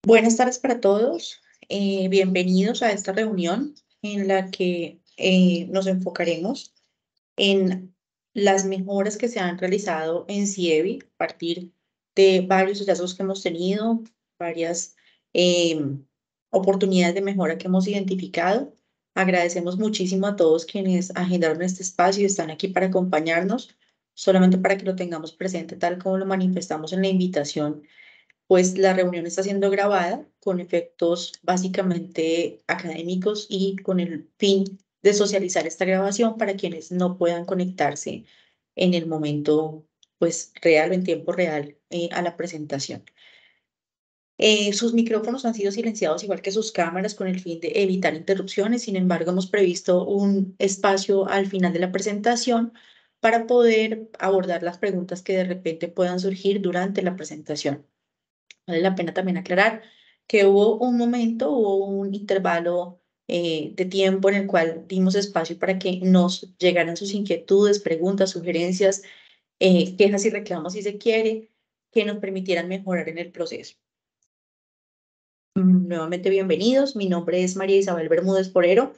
Buenas tardes para todos. Bienvenidos a esta reunión en la que nos enfocaremos en las mejoras que se han realizado en CIEVI a partir de varios hallazgos que hemos tenido, varias eh, oportunidades de mejora que hemos identificado. Agradecemos muchísimo a todos quienes agendaron este espacio y están aquí para acompañarnos, solamente para que lo tengamos presente tal como lo manifestamos en la invitación. Pues la reunión está siendo grabada con efectos básicamente académicos y con el fin de socializar esta grabación para quienes no puedan conectarse en el momento pues real o en tiempo real a la presentación. Sus micrófonos han sido silenciados igual que sus cámaras con el fin de evitar interrupciones. Sin embargo, hemos previsto un espacio al final de la presentación para poder abordar las preguntas que de repente puedan surgir durante la presentación. Vale la pena también aclarar que hubo un intervalo de tiempo en el cual dimos espacio para que nos llegaran sus inquietudes, preguntas, sugerencias, quejas y reclamos si se quiere, que nos permitieran mejorar en el proceso. Nuevamente bienvenidos, mi nombre es María Isabel Bermúdez Porero.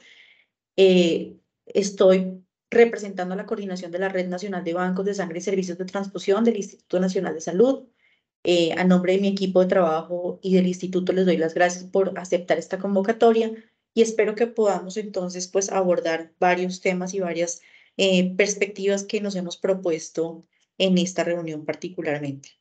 Estoy representando a la coordinación de la Red Nacional de Bancos de Sangre y Servicios de Transfusión del Instituto Nacional de Salud. A nombre de mi equipo de trabajo y del instituto les doy las gracias por aceptar esta convocatoria y espero que podamos entonces pues abordar varios temas y varias perspectivas que nos hemos propuesto en esta reunión particularmente.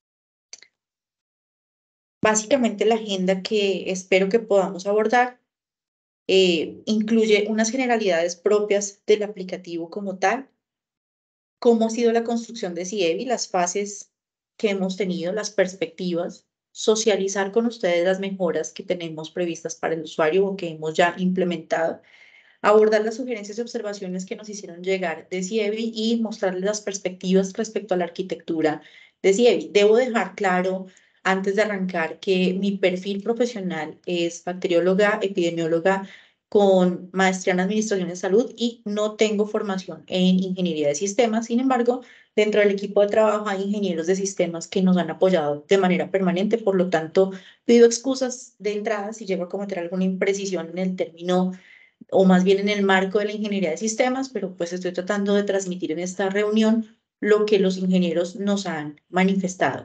Básicamente la agenda que espero que podamos abordar incluye unas generalidades propias del aplicativo como tal, cómo ha sido la construcción de CIEVI, las fases que hemos tenido, las perspectivas, socializar con ustedes las mejoras que tenemos previstas para el usuario o que hemos ya implementado, abordar las sugerencias y observaciones que nos hicieron llegar de CIEVI y mostrarles las perspectivas respecto a la arquitectura de CIEVI. Debo dejar claro antes de arrancar que mi perfil profesional es bacterióloga, epidemióloga con maestría en Administración de Salud y no tengo formación en Ingeniería de Sistemas. Sin embargo, dentro del equipo de trabajo hay ingenieros de sistemas que nos han apoyado de manera permanente. Por lo tanto, pido excusas de entrada si llego a cometer alguna imprecisión en el término o más bien en el marco de la ingeniería de sistemas, pero pues estoy tratando de transmitir en esta reunión lo que los ingenieros nos han manifestado.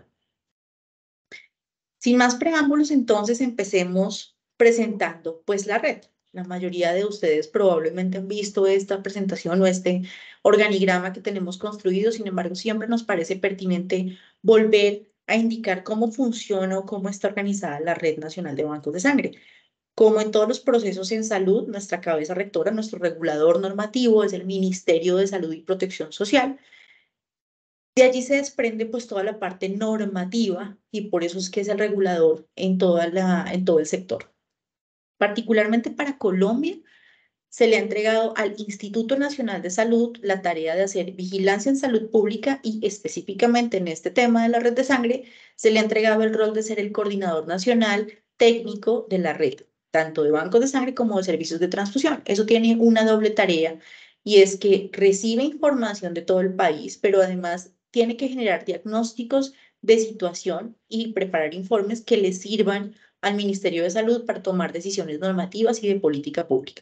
Sin más preámbulos, entonces empecemos presentando pues la red. La mayoría de ustedes probablemente han visto esta presentación o este organigrama que tenemos construido. Sin embargo, siempre nos parece pertinente volver a indicar cómo funciona o cómo está organizada la Red Nacional de Bancos de Sangre. Como en todos los procesos en salud, nuestra cabeza rectora, nuestro regulador normativo es el Ministerio de Salud y Protección Social. De allí se desprende pues toda la parte normativa y por eso es que es el regulador en todo el sector. Particularmente para Colombia, se le ha entregado al Instituto Nacional de Salud la tarea de hacer vigilancia en salud pública y específicamente en este tema de la red de sangre, se le ha entregado el rol de ser el coordinador nacional técnico de la red, tanto de bancos de sangre como de servicios de transfusión. Eso tiene una doble tarea y es que recibe información de todo el país, pero además tiene que generar diagnósticos de situación y preparar informes que le sirvan al Ministerio de Salud para tomar decisiones normativas y de política pública.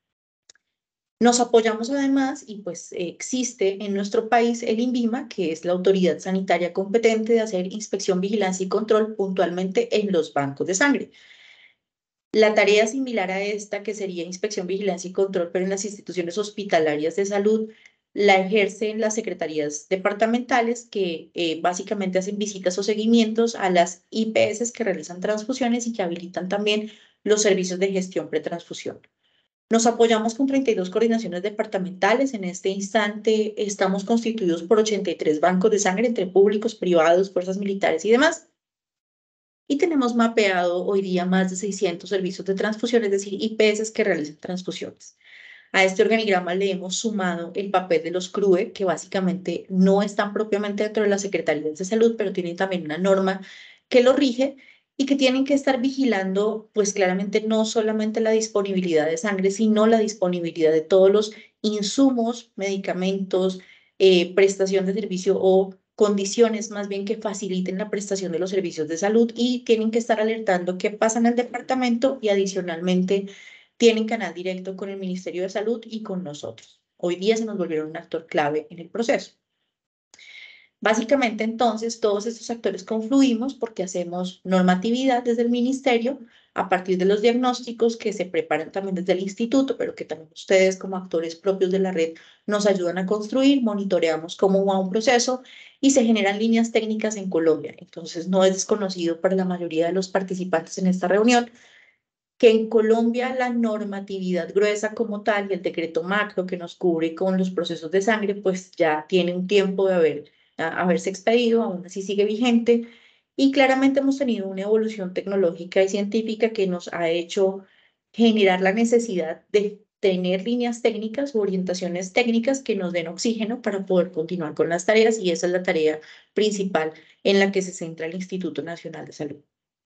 Nos apoyamos además y pues existe en nuestro país el INVIMA, que es la autoridad sanitaria competente de hacer inspección, vigilancia y control puntualmente en los bancos de sangre. La tarea similar a esta, que sería inspección, vigilancia y control, pero en las instituciones hospitalarias de salud, la ejercen las secretarías departamentales que básicamente hacen visitas o seguimientos a las IPS que realizan transfusiones y que habilitan también los servicios de gestión pretransfusión. Nos apoyamos con 32 coordinaciones departamentales. En este instante estamos constituidos por 83 bancos de sangre entre públicos, privados, fuerzas militares y demás. Y tenemos mapeado hoy día más de 600 servicios de transfusión, es decir, IPS que realizan transfusiones. A este organigrama le hemos sumado el papel de los CRUE, que básicamente no están propiamente dentro de las secretarías de salud, pero tienen también una norma que lo rige y que tienen que estar vigilando, pues claramente no solamente la disponibilidad de sangre, sino la disponibilidad de todos los insumos, medicamentos, prestación de servicio o condiciones más bien que faciliten la prestación de los servicios de salud y tienen que estar alertando qué pasa en el departamento y adicionalmente tienen canal directo con el Ministerio de Salud y con nosotros. Hoy día se nos volvieron un actor clave en el proceso. Básicamente, entonces, todos estos actores confluimos porque hacemos normatividad desde el ministerio a partir de los diagnósticos que se preparan también desde el instituto, pero que también ustedes como actores propios de la red nos ayudan a construir, monitoreamos cómo va un proceso y se generan líneas técnicas en Colombia. Entonces, no es desconocido para la mayoría de los participantes en esta reunión que en Colombia la normatividad gruesa como tal y el decreto macro que nos cubre con los procesos de sangre, pues ya tiene un tiempo de haberse expedido, aún así sigue vigente, y claramente hemos tenido una evolución tecnológica y científica que nos ha hecho generar la necesidad de tener líneas técnicas o orientaciones técnicas que nos den oxígeno para poder continuar con las tareas, y esa es la tarea principal en la que se centra el Instituto Nacional de Salud.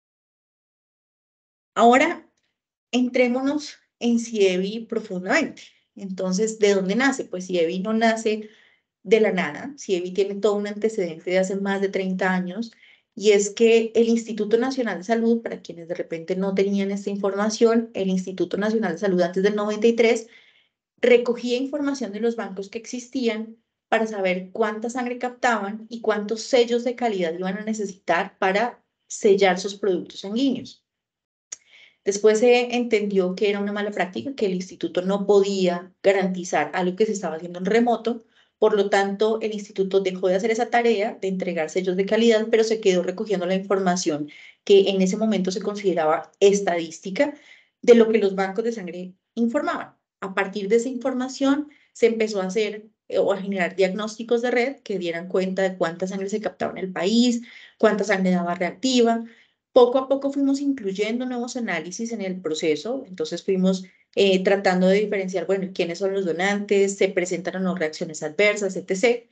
Ahora, entrémonos en CIEVI profundamente. Entonces, ¿de dónde nace? Pues CIEVI no nace de la nada. CIEVI tiene todo un antecedente de hace más de 30 años y es que el Instituto Nacional de Salud, para quienes de repente no tenían esta información, el Instituto Nacional de Salud antes del 93 recogía información de los bancos que existían para saber cuánta sangre captaban y cuántos sellos de calidad iban a necesitar para sellar sus productos sanguíneos. Después se entendió que era una mala práctica, que el instituto no podía garantizar algo que se estaba haciendo en remoto. Por lo tanto, el instituto dejó de hacer esa tarea de entregar sellos de calidad, pero se quedó recogiendo la información que en ese momento se consideraba estadística de lo que los bancos de sangre informaban. A partir de esa información se empezó a hacer o a generar diagnósticos de red que dieran cuenta de cuánta sangre se captaba en el país, cuánta sangre daba reactiva. Poco a poco fuimos incluyendo nuevos análisis en el proceso, entonces fuimos tratando de diferenciar, bueno, quiénes son los donantes, se presentan o no reacciones adversas, etc.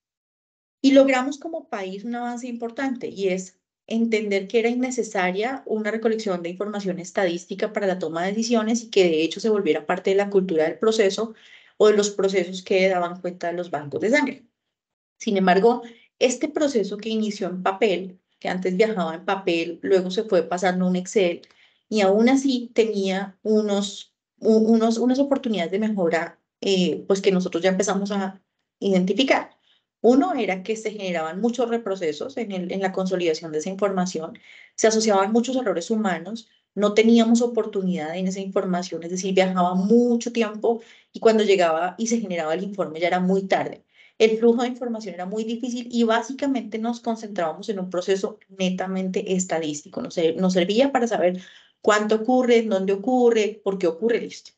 Y logramos como país un avance importante y es entender que era innecesaria una recolección de información estadística para la toma de decisiones y que de hecho se volviera parte de la cultura del proceso o de los procesos que daban cuenta de los bancos de sangre. Sin embargo, este proceso que inició en papel, que antes viajaba en papel, luego se fue pasando a un Excel y aún así tenía unas oportunidades de mejora, pues que nosotros ya empezamos a identificar. Uno era que se generaban muchos reprocesos en la consolidación de esa información, se asociaban muchos errores humanos, no teníamos oportunidad en esa información, es decir, viajaba mucho tiempo y cuando llegaba y se generaba el informe ya era muy tarde. El flujo de información era muy difícil y básicamente nos concentrábamos en un proceso netamente estadístico. Nos servía para saber cuánto ocurre, dónde ocurre, por qué ocurre, listo.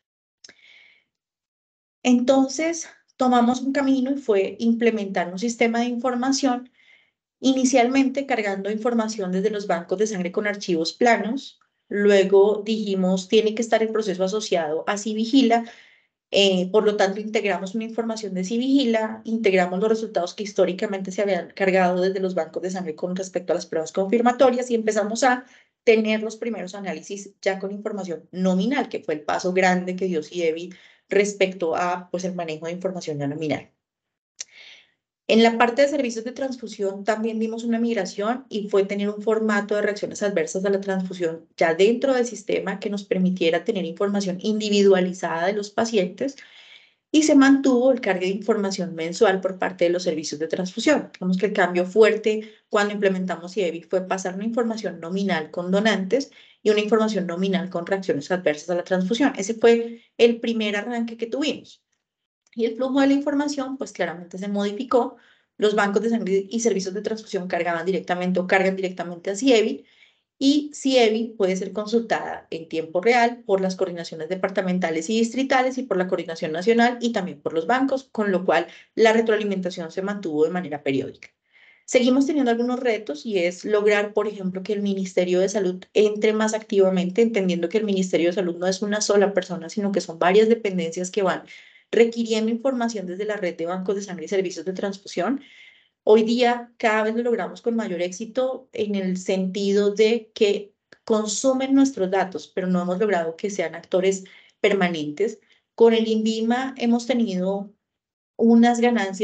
Entonces, tomamos un camino y fue implementar un sistema de información, inicialmente cargando información desde los bancos de sangre con archivos planos. Luego dijimos, tiene que estar el proceso asociado a Civigila. Por lo tanto, integramos una información de Civigila, integramos los resultados que históricamente se habían cargado desde los bancos de sangre con respecto a las pruebas confirmatorias y empezamos a tener los primeros análisis ya con información nominal, que fue el paso grande que dio CIEVI respecto a pues, el manejo de información ya nominal. En la parte de servicios de transfusión también dimos una migración y fue tener un formato de reacciones adversas a la transfusión ya dentro del sistema que nos permitiera tener información individualizada de los pacientes y se mantuvo el cargue de información mensual por parte de los servicios de transfusión. Digamos que el cambio fuerte cuando implementamos CIEVI fue pasar una información nominal con donantes y una información nominal con reacciones adversas a la transfusión. Ese fue el primer arranque que tuvimos. Y el flujo de la información, pues claramente se modificó. Los bancos de sangre y servicios de transfusión cargaban directamente o cargan directamente a CIEVI y CIEVI puede ser consultada en tiempo real por las coordinaciones departamentales y distritales y por la coordinación nacional y también por los bancos, con lo cual la retroalimentación se mantuvo de manera periódica. Seguimos teniendo algunos retos y es lograr, por ejemplo, que el Ministerio de Salud entre más activamente, entendiendo que el Ministerio de Salud no es una sola persona, sino que son varias dependencias que van requiriendo información desde la red de bancos de sangre y servicios de transfusión. Hoy día cada vez lo logramos con mayor éxito en el sentido de que consumen nuestros datos, pero no hemos logrado que sean actores permanentes. Con el INVIMA hemos tenido unas ganancias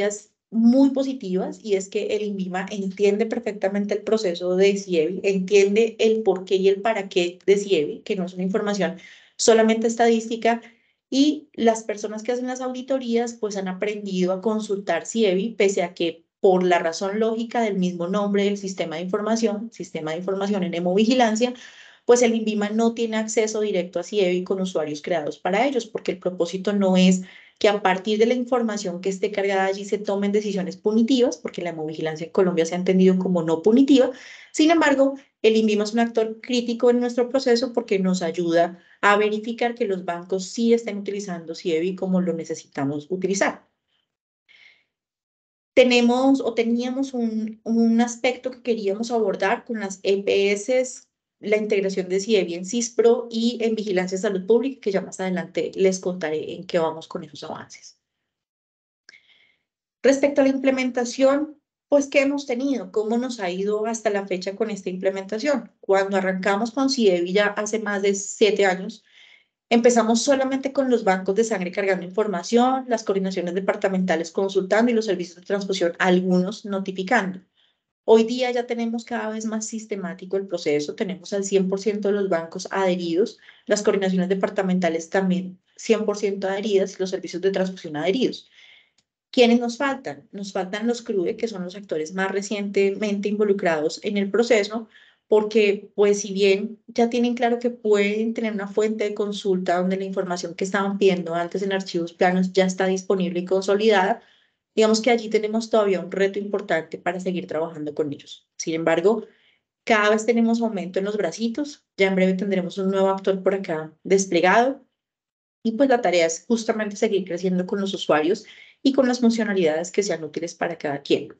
muy positivas, y es que el INVIMA entiende perfectamente el proceso de CIEVI, entiende el por qué y el para qué de CIEVI, que no es una información solamente estadística, y las personas que hacen las auditorías pues han aprendido a consultar CIEVI, pese a que por la razón lógica del mismo nombre del sistema de información en hemovigilancia, pues el INVIMA no tiene acceso directo a CIEVI con usuarios creados para ellos, porque el propósito no es que a partir de la información que esté cargada allí se tomen decisiones punitivas, porque la hemovigilancia en Colombia se ha entendido como no punitiva. Sin embargo, el INVIMA es un actor crítico en nuestro proceso porque nos ayuda a verificar que los bancos sí estén utilizando CIEVI como lo necesitamos utilizar. Teníamos un aspecto que queríamos abordar con las EPS, la integración de CIEVI en CISPRO y en Vigilancia de Salud Pública, que ya más adelante les contaré en qué vamos con esos avances. Respecto a la implementación, pues, ¿qué hemos tenido? ¿Cómo nos ha ido hasta la fecha con esta implementación? Cuando arrancamos con CIEVI ya hace más de 7 años, empezamos solamente con los bancos de sangre cargando información, las coordinaciones departamentales consultando y los servicios de transfusión, algunos notificando. Hoy día ya tenemos cada vez más sistemático el proceso, tenemos al 100% de los bancos adheridos, las coordinaciones departamentales también 100% adheridas y los servicios de transfusión adheridos. ¿Quiénes nos faltan? Nos faltan los CRUE, que son los actores más recientemente involucrados en el proceso, porque pues si bien ya tienen claro que pueden tener una fuente de consulta donde la información que estaban pidiendo antes en archivos planos ya está disponible y consolidada, digamos que allí tenemos todavía un reto importante para seguir trabajando con ellos. Sin embargo, cada vez tenemos aumento en los bracitos, ya en breve tendremos un nuevo actor por acá desplegado, y pues la tarea es justamente seguir creciendo con los usuarios y con las funcionalidades que sean útiles para cada quien.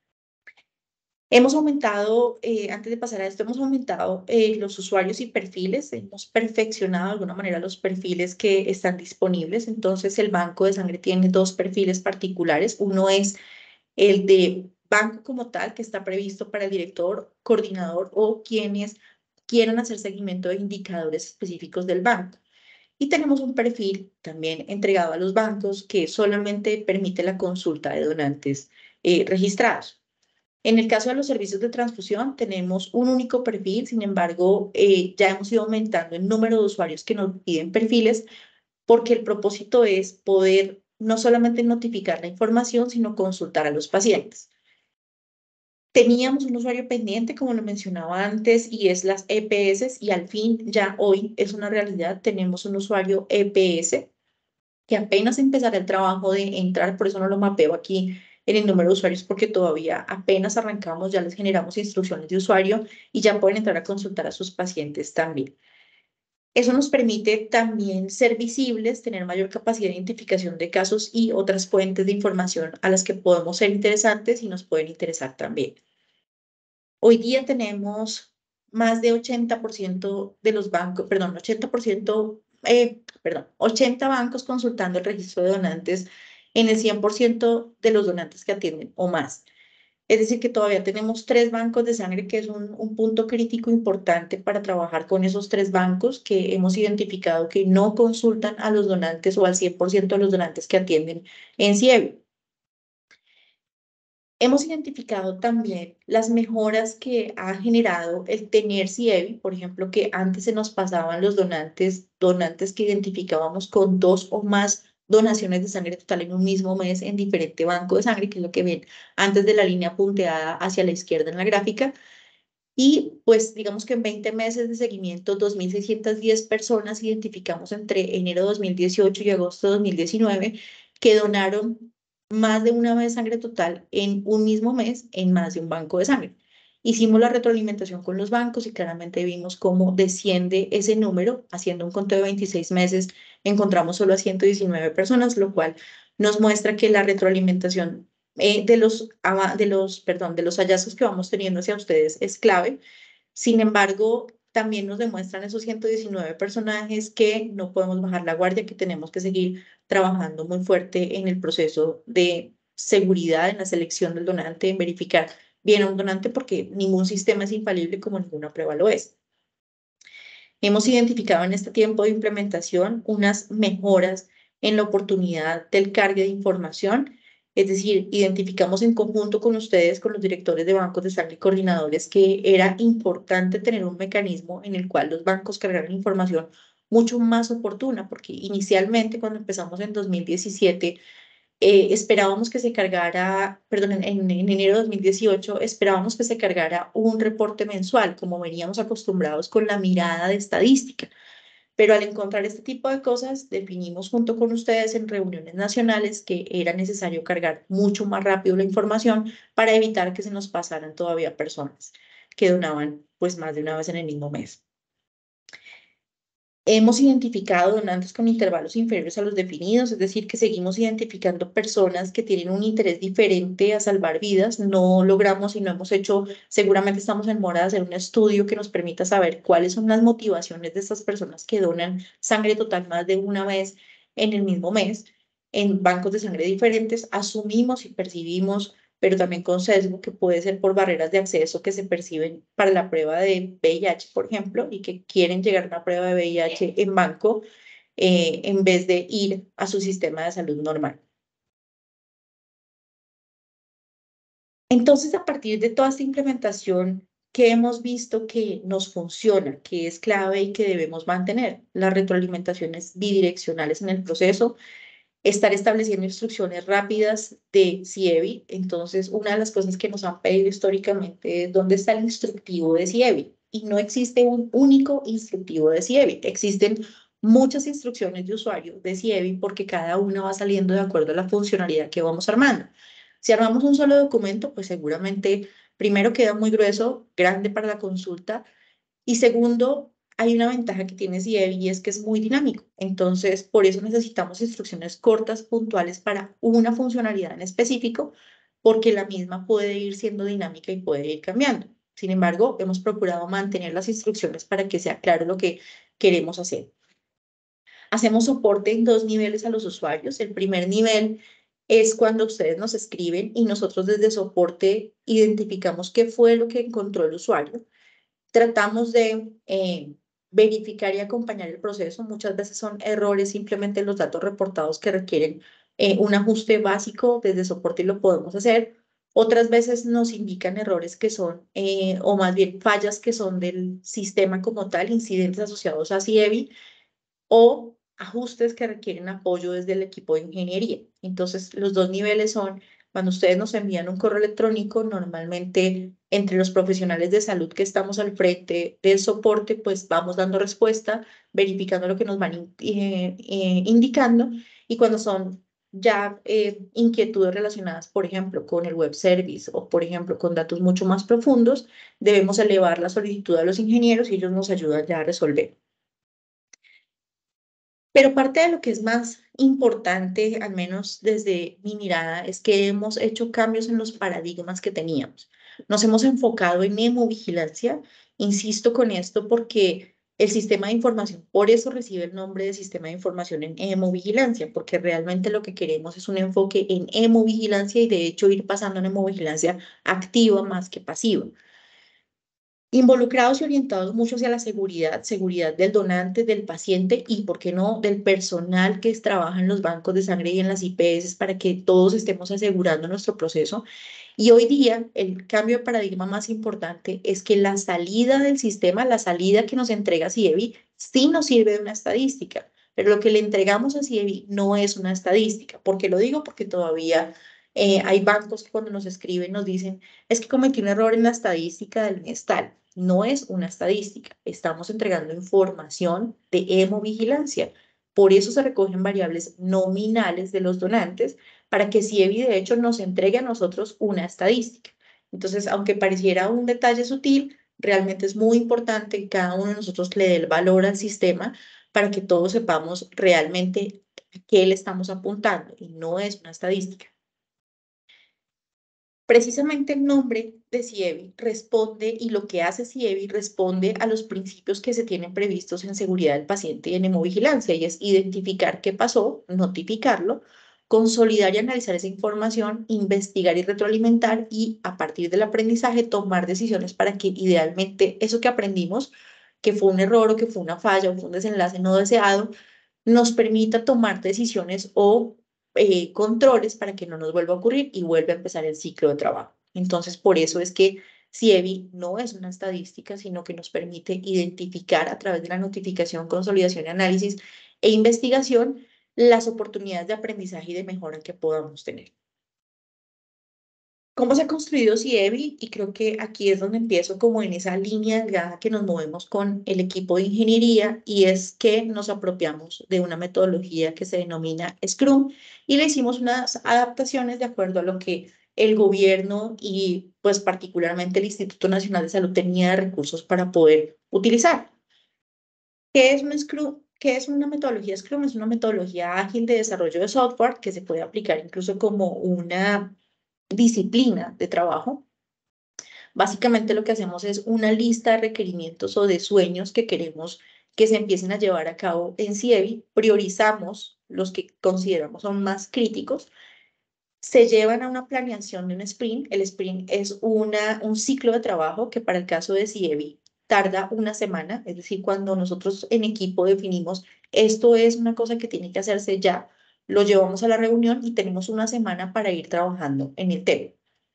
Hemos aumentado, antes de pasar a esto, hemos aumentado los usuarios y perfiles, hemos perfeccionado de alguna manera los perfiles que están disponibles. Entonces, el banco de sangre tiene dos perfiles particulares. Uno es el de banco como tal, que está previsto para el director, coordinador o quienes quieran hacer seguimiento de indicadores específicos del banco. Y tenemos un perfil también entregado a los bancos que solamente permite la consulta de donantes registrados. En el caso de los servicios de transfusión, tenemos un único perfil. Sin embargo, ya hemos ido aumentando el número de usuarios que nos piden perfiles, porque el propósito es poder no solamente notificar la información, sino consultar a los pacientes. Teníamos un usuario pendiente, como lo mencionaba antes, y es las EPS, y al fin ya hoy es una realidad. Tenemos un usuario EPS que apenas empezará el trabajo de entrar, por eso no lo mapeo aquí en el número de usuarios, porque todavía apenas arrancamos, ya les generamos instrucciones de usuario y ya pueden entrar a consultar a sus pacientes también. Eso nos permite también ser visibles, tener mayor capacidad de identificación de casos y otras fuentes de información a las que podemos ser interesantes y nos pueden interesar también. Hoy día tenemos más de 80% de los bancos, perdón, 80 bancos consultando el registro de donantes en el 100% de los donantes que atienden o más. Es decir, que todavía tenemos 3 bancos de sangre, que es un punto crítico importante para trabajar con esos 3 bancos que hemos identificado que no consultan a los donantes o al 100% de los donantes que atienden en CIEVI. Hemos identificado también las mejoras que ha generado el tener CIEVI, por ejemplo, que antes se nos pasaban los donantes que identificábamos con 2 o más donaciones de sangre total en un mismo mes en diferente banco de sangre, que es lo que ven antes de la línea punteada hacia la izquierda en la gráfica. Y pues digamos que en 20 meses de seguimiento, 2.610 personas identificamos entre enero de 2018 y agosto de 2019 que donaron más de una vez sangre total en un mismo mes en más de un banco de sangre. Hicimos la retroalimentación con los bancos y claramente vimos cómo desciende ese número. Haciendo un conteo de 26 meses, encontramos solo a 119 personas, lo cual nos muestra que la retroalimentación de los hallazgos que vamos teniendo hacia ustedes es clave. Sin embargo, también nos demuestran esos 119 personajes que no podemos bajar la guardia, que tenemos que seguir trabajando muy fuerte en el proceso de seguridad, en la selección del donante, en verificar bien a un donante, porque ningún sistema es infalible como ninguna prueba lo es. Hemos identificado en este tiempo de implementación unas mejoras en la oportunidad del cargue de información. Es decir, identificamos en conjunto con ustedes, con los directores de bancos de sangre y coordinadores, que era importante tener un mecanismo en el cual los bancos cargaran información mucho más oportuna, porque inicialmente cuando empezamos en 2017, esperábamos que se cargara, perdón, en enero de 2018, esperábamos que se cargara un reporte mensual, como veníamos acostumbrados con la mirada de estadística. Pero al encontrar este tipo de cosas, definimos junto con ustedes en reuniones nacionales que era necesario cargar mucho más rápido la información para evitar que se nos pasaran todavía personas que donaban pues más de una vez en el mismo mes. Hemos identificado donantes con intervalos inferiores a los definidos, es decir, que seguimos identificando personas que tienen un interés diferente a salvar vidas. No logramos y no hemos hecho, seguramente estamos en mora de hacer un estudio que nos permita saber cuáles son las motivaciones de estas personas que donan sangre total más de una vez en el mismo mes en bancos de sangre diferentes. Asumimos y percibimos, pero también con sesgo, que puede ser por barreras de acceso que se perciben para la prueba de VIH, por ejemplo, y que quieren llegar a una prueba de VIH en banco en vez de ir a su sistema de salud normal. Entonces, a partir de toda esta implementación, ¿qué hemos visto que nos funciona, que es clave y que debemos mantener? Las retroalimentaciones bidireccionales en el proceso, estar estableciendo instrucciones rápidas de CIEBI. Entonces, una de las cosas que nos han pedido históricamente es dónde está el instructivo de CIEBI. Y no existe un único instructivo de CIEBI. Existen muchas instrucciones de usuario de CIEBI porque cada una va saliendo de acuerdo a la funcionalidad que vamos armando. Si armamos un solo documento, pues seguramente primero queda muy grueso, grande para la consulta, y segundo, hay una ventaja que tiene CIEBI y es que es muy dinámico. Entonces, por eso necesitamos instrucciones cortas, puntuales para una funcionalidad en específico, porque la misma puede ir siendo dinámica y puede ir cambiando. Sin embargo, hemos procurado mantener las instrucciones para que sea claro lo que queremos hacer. Hacemos soporte en dos niveles a los usuarios. El primer nivel es cuando ustedes nos escriben y nosotros desde soporte identificamos qué fue lo que encontró el usuario. Tratamos de verificar y acompañar el proceso. Muchas veces son errores simplemente en los datos reportados que requieren un ajuste básico desde soporte y lo podemos hacer. Otras veces nos indican errores que son, o más bien fallas que son del sistema como tal, incidentes asociados a CIEBI o ajustes que requieren apoyo desde el equipo de ingeniería. Entonces, los dos niveles son cuando ustedes nos envían un correo electrónico, normalmente entre los profesionales de salud que estamos al frente del soporte, pues vamos dando respuesta, verificando lo que nos van indicando, y cuando son ya inquietudes relacionadas, por ejemplo, con el web service o, por ejemplo, con datos mucho más profundos, debemos elevar la solicitud a los ingenieros y ellos nos ayudan ya a resolver. Pero parte de lo que es más importante, al menos desde mi mirada, es que hemos hecho cambios en los paradigmas que teníamos. Nos hemos enfocado en hemovigilancia. Insisto con esto porque el sistema de información, por eso recibe el nombre de sistema de información en hemovigilancia, porque realmente lo que queremos es un enfoque en hemovigilancia y de hecho ir pasando a hemovigilancia activa más que pasiva. Involucrados y orientados mucho hacia la seguridad, seguridad del donante, del paciente y, ¿por qué no?, del personal que trabaja en los bancos de sangre y en las IPS para que todos estemos asegurando nuestro proceso. Y hoy día el cambio de paradigma más importante es que la salida del sistema, la salida que nos entrega CIEBI, sí nos sirve de una estadística, pero lo que le entregamos a CIEBI no es una estadística. ¿Por qué lo digo? Porque todavía hay bancos que cuando nos escriben nos dicen, es que cometí un error en la estadística del mes tal. No es una estadística, estamos entregando información de hemovigilancia. Por eso se recogen variables nominales de los donantes para que CIEBI de hecho nos entregue a nosotros una estadística. Entonces, aunque pareciera un detalle sutil, realmente es muy importante que cada uno de nosotros le dé el valor al sistema para que todos sepamos realmente a qué le estamos apuntando y no es una estadística. Precisamente el nombre de CIEBI responde y lo que hace CIEBI responde a los principios que se tienen previstos en seguridad del paciente y en hemovigilancia, y es identificar qué pasó, notificarlo, consolidar y analizar esa información, investigar y retroalimentar y a partir del aprendizaje tomar decisiones para que idealmente eso que aprendimos, que fue un error o que fue una falla o fue un desenlace no deseado, nos permita tomar decisiones o controles para que no nos vuelva a ocurrir y vuelva a empezar el ciclo de trabajo. Entonces, por eso es que CIEBI no es una estadística, sino que nos permite identificar a través de la notificación, consolidación, análisis e investigación las oportunidades de aprendizaje y de mejora que podamos tener. ¿Cómo se ha construido CIEBI? Y creo que aquí es donde empiezo como en esa línea delgada que nos movemos con el equipo de ingeniería y es que nos apropiamos de una metodología que se denomina Scrum y le hicimos unas adaptaciones de acuerdo a lo que el gobierno y pues particularmente el Instituto Nacional de Salud tenía de recursos para poder utilizar. ¿Qué es un Scrum? ¿Qué es una metodología Scrum? Es una metodología ágil de desarrollo de software que se puede aplicar incluso como una disciplina de trabajo. Básicamente lo que hacemos es una lista de requerimientos o de sueños que queremos que se empiecen a llevar a cabo en CIEBI, priorizamos los que consideramos son más críticos, se llevan a una planeación de un sprint. El sprint es un ciclo de trabajo que para el caso de CIEBI tarda una semana, es decir, cuando nosotros en equipo definimos esto es una cosa que tiene que hacerse ya, lo llevamos a la reunión y tenemos una semana para ir trabajando en el tema.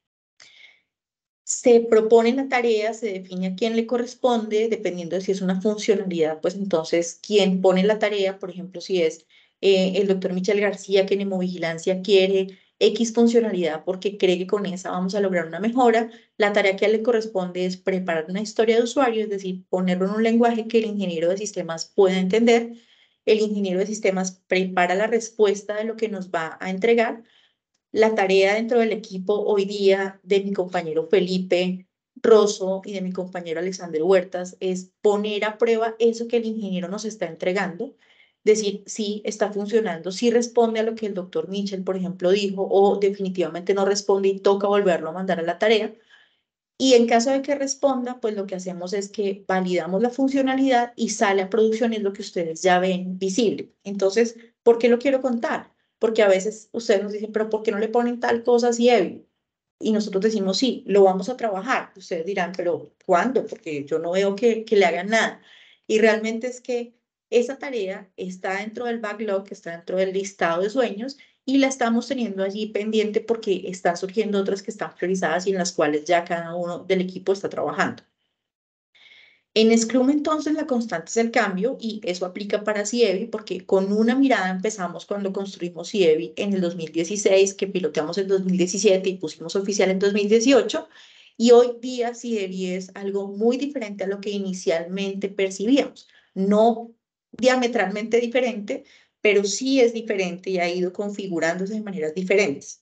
Se propone la tarea, se define a quién le corresponde, dependiendo de si es una funcionalidad, pues entonces quién pone la tarea, por ejemplo, si es el doctor Michel García que en hemovigilancia quiere X funcionalidad porque cree que con esa vamos a lograr una mejora, la tarea que a él le corresponde es preparar una historia de usuario, es decir, ponerlo en un lenguaje que el ingeniero de sistemas pueda entender. El ingeniero de sistemas prepara la respuesta de lo que nos va a entregar. La tarea dentro del equipo hoy día de mi compañero Felipe Rosso y de mi compañero Alexander Huertas es poner a prueba eso que el ingeniero nos está entregando, decir si está funcionando, si responde a lo que el doctor Mitchell, por ejemplo, dijo, o definitivamente no responde y toca volverlo a mandar a la tarea. Y en caso de que responda, pues lo que hacemos es que validamos la funcionalidad y sale a producción, es lo que ustedes ya ven visible. Entonces, ¿por qué lo quiero contar? Porque a veces ustedes nos dicen, pero ¿por qué no le ponen tal cosa así, Evi? Y nosotros decimos, sí, lo vamos a trabajar. Ustedes dirán, pero ¿cuándo? Porque yo no veo que le hagan nada. Y realmente es que esa tarea está dentro del backlog, está dentro del listado de sueños y la estamos teniendo allí pendiente porque están surgiendo otras que están priorizadas y en las cuales ya cada uno del equipo está trabajando. En Scrum entonces la constante es el cambio y eso aplica para CIEBI porque con una mirada empezamos cuando construimos CIEBI en el 2016, que piloteamos en 2017 y pusimos oficial en 2018 y hoy día CIEBI es algo muy diferente a lo que inicialmente percibíamos. No diametralmente diferente, pero sí es diferente y ha ido configurándose de maneras diferentes.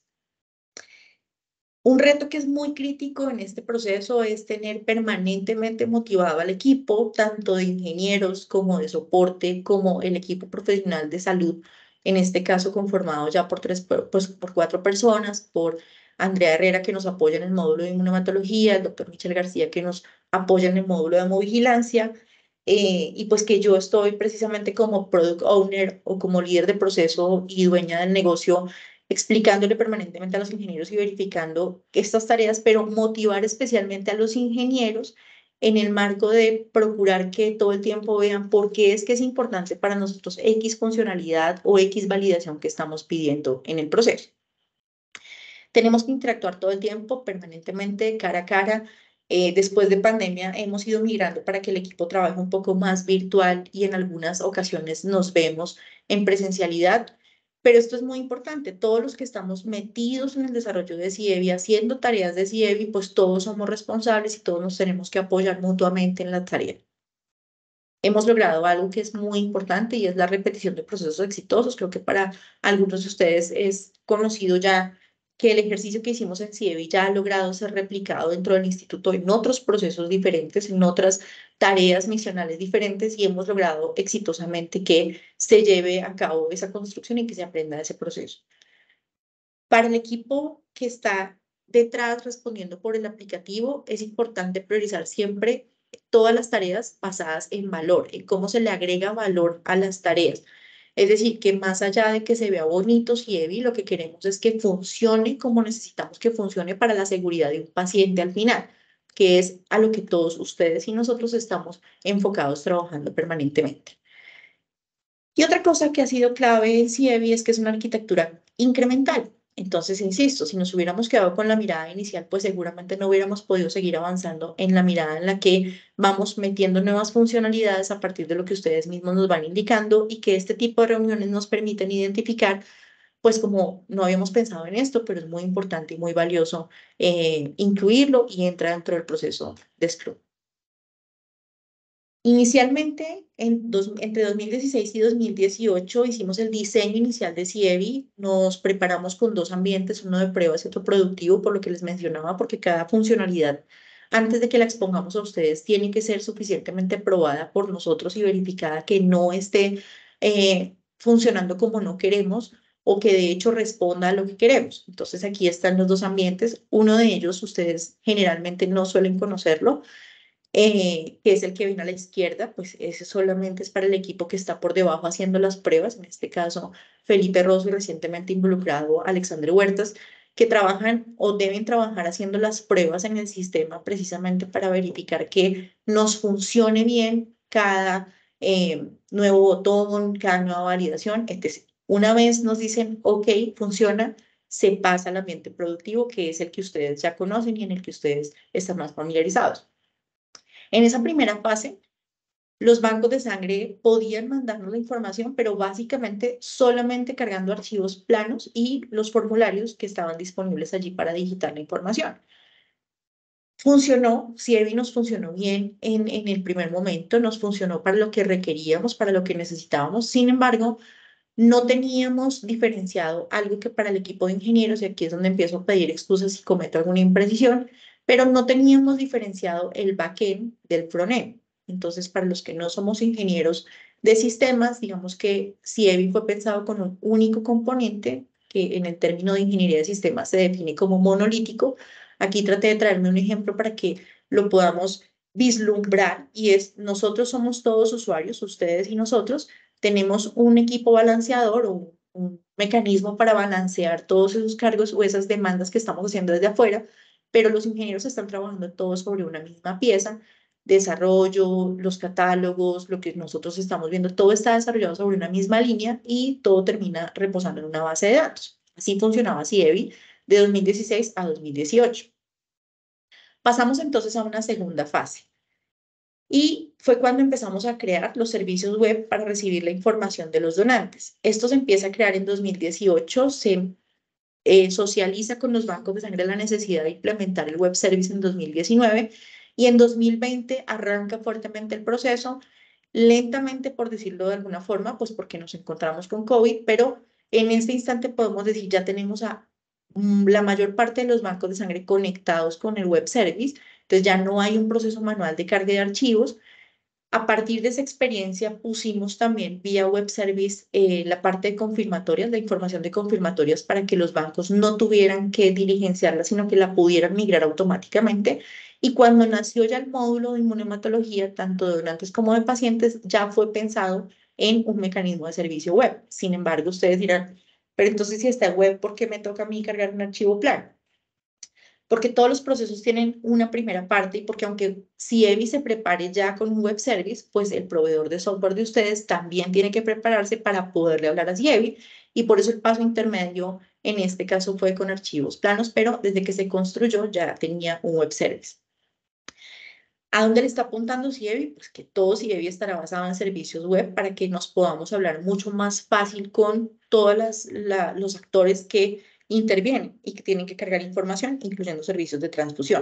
Un reto que es muy crítico en este proceso es tener permanentemente motivado al equipo, tanto de ingenieros como de soporte, como el equipo profesional de salud, en este caso conformado ya por por 4 personas, por Andrea Herrera que nos apoya en el módulo de inmunomatología, el doctor Michel García que nos apoya en el módulo de hemovigilancia, y pues que yo estoy precisamente como product owner o como líder de proceso y dueña del negocio explicándole permanentemente a los ingenieros y verificando estas tareas, pero motivar especialmente a los ingenieros en el marco de procurar que todo el tiempo vean por qué es que es importante para nosotros X funcionalidad o X validación que estamos pidiendo en el proceso. Tenemos que interactuar todo el tiempo, permanentemente, cara a cara. Después de pandemia hemos ido migrando para que el equipo trabaje un poco más virtual y en algunas ocasiones nos vemos en presencialidad. Pero esto es muy importante. Todos los que estamos metidos en el desarrollo de CIEBI, haciendo tareas de CIEBI, pues todos somos responsables y todos nos tenemos que apoyar mutuamente en la tarea. Hemos logrado algo que es muy importante y es la repetición de procesos exitosos. Creo que para algunos de ustedes es conocido ya que el ejercicio que hicimos en CIEBI ya ha logrado ser replicado dentro del instituto en otros procesos diferentes, en otras tareas misionales diferentes y hemos logrado exitosamente que se lleve a cabo esa construcción y que se aprenda de ese proceso. Para el equipo que está detrás respondiendo por el aplicativo, es importante priorizar siempre todas las tareas basadas en valor, en cómo se le agrega valor a las tareas. Es decir, que más allá de que se vea bonito CIEBI, lo que queremos es que funcione como necesitamos que funcione para la seguridad de un paciente al final, que es a lo que todos ustedes y nosotros estamos enfocados trabajando permanentemente. Y otra cosa que ha sido clave en CIEBI es que es una arquitectura incremental. Entonces, insisto, si nos hubiéramos quedado con la mirada inicial, pues seguramente no hubiéramos podido seguir avanzando en la mirada en la que vamos metiendo nuevas funcionalidades a partir de lo que ustedes mismos nos van indicando y que este tipo de reuniones nos permiten identificar, pues como no habíamos pensado en esto, pero es muy importante y muy valioso incluirlo y entra dentro del proceso de Scrum. Inicialmente, entre 2016 y 2018, hicimos el diseño inicial de CIEBI. Nos preparamos con dos ambientes, uno de pruebas y otro productivo, por lo que les mencionaba, porque cada funcionalidad, antes de que la expongamos a ustedes, tiene que ser suficientemente probada por nosotros y verificada que no esté funcionando como no queremos o que de hecho responda a lo que queremos. Entonces, aquí están los dos ambientes. Uno de ellos, ustedes generalmente no suelen conocerlo, que es el que viene a la izquierda, pues ese solamente es para el equipo que está por debajo haciendo las pruebas, en este caso Felipe Rosso y recientemente involucrado Alexandre Huertas, que trabajan o deben trabajar haciendo las pruebas en el sistema precisamente para verificar que nos funcione bien cada nuevo botón, cada nueva validación, etc. Una vez nos dicen, ok, funciona, se pasa al ambiente productivo, que es el que ustedes ya conocen y en el que ustedes están más familiarizados. En esa primera fase, los bancos de sangre podían mandarnos la información, pero básicamente solamente cargando archivos planos y los formularios que estaban disponibles allí para digitar la información. Funcionó, CIEBI nos funcionó bien en el primer momento, nos funcionó para lo que requeríamos, para lo que necesitábamos. Sin embargo, no teníamos diferenciado algo que para el equipo de ingenieros, y aquí es donde empiezo a pedir excusas si cometo alguna imprecisión, pero no teníamos diferenciado el backend del frontend. Entonces, para los que no somos ingenieros de sistemas, digamos que CIEBI fue pensado con un único componente que en el término de ingeniería de sistemas se define como monolítico. Aquí traté de traerme un ejemplo para que lo podamos vislumbrar y es nosotros somos todos usuarios, ustedes y nosotros, tenemos un equipo balanceador o un mecanismo para balancear todos esos cargos o esas demandas que estamos haciendo desde afuera, pero los ingenieros están trabajando todos sobre una misma pieza, desarrollo, los catálogos, lo que nosotros estamos viendo, todo está desarrollado sobre una misma línea y todo termina reposando en una base de datos. Así funcionaba CIEBI de 2016 a 2018. Pasamos entonces a una segunda fase. Y fue cuando empezamos a crear los servicios web para recibir la información de los donantes. Esto se empieza a crear en 2018, se socializa con los bancos de sangre la necesidad de implementar el web service en 2019 y en 2020 arranca fuertemente el proceso, lentamente por decirlo de alguna forma, pues porque nos encontramos con COVID, pero en este instante podemos decir ya tenemos a la mayor parte de los bancos de sangre conectados con el web service, entonces ya no hay un proceso manual de carga de archivos. A partir de esa experiencia pusimos también vía web service la parte de confirmatorias, la información de confirmatorias para que los bancos no tuvieran que diligenciarla, sino que la pudieran migrar automáticamente. Y cuando nació ya el módulo de inmunohematología, tanto de donantes como de pacientes, ya fue pensado en un mecanismo de servicio web. Sin embargo, ustedes dirán, pero entonces si está web, ¿por qué me toca a mí cargar un archivo plano? Porque todos los procesos tienen una primera parte y porque aunque CIEBI se prepare ya con un web service, pues el proveedor de software de ustedes también tiene que prepararse para poderle hablar a CIEBI y por eso el paso intermedio en este caso fue con archivos planos, pero desde que se construyó ya tenía un web service. ¿A dónde le está apuntando CIEBI? Pues que todo CIEBI estará basado en servicios web para que nos podamos hablar mucho más fácil con todos los actores que intervienen y que tienen que cargar información, incluyendo servicios de transfusión.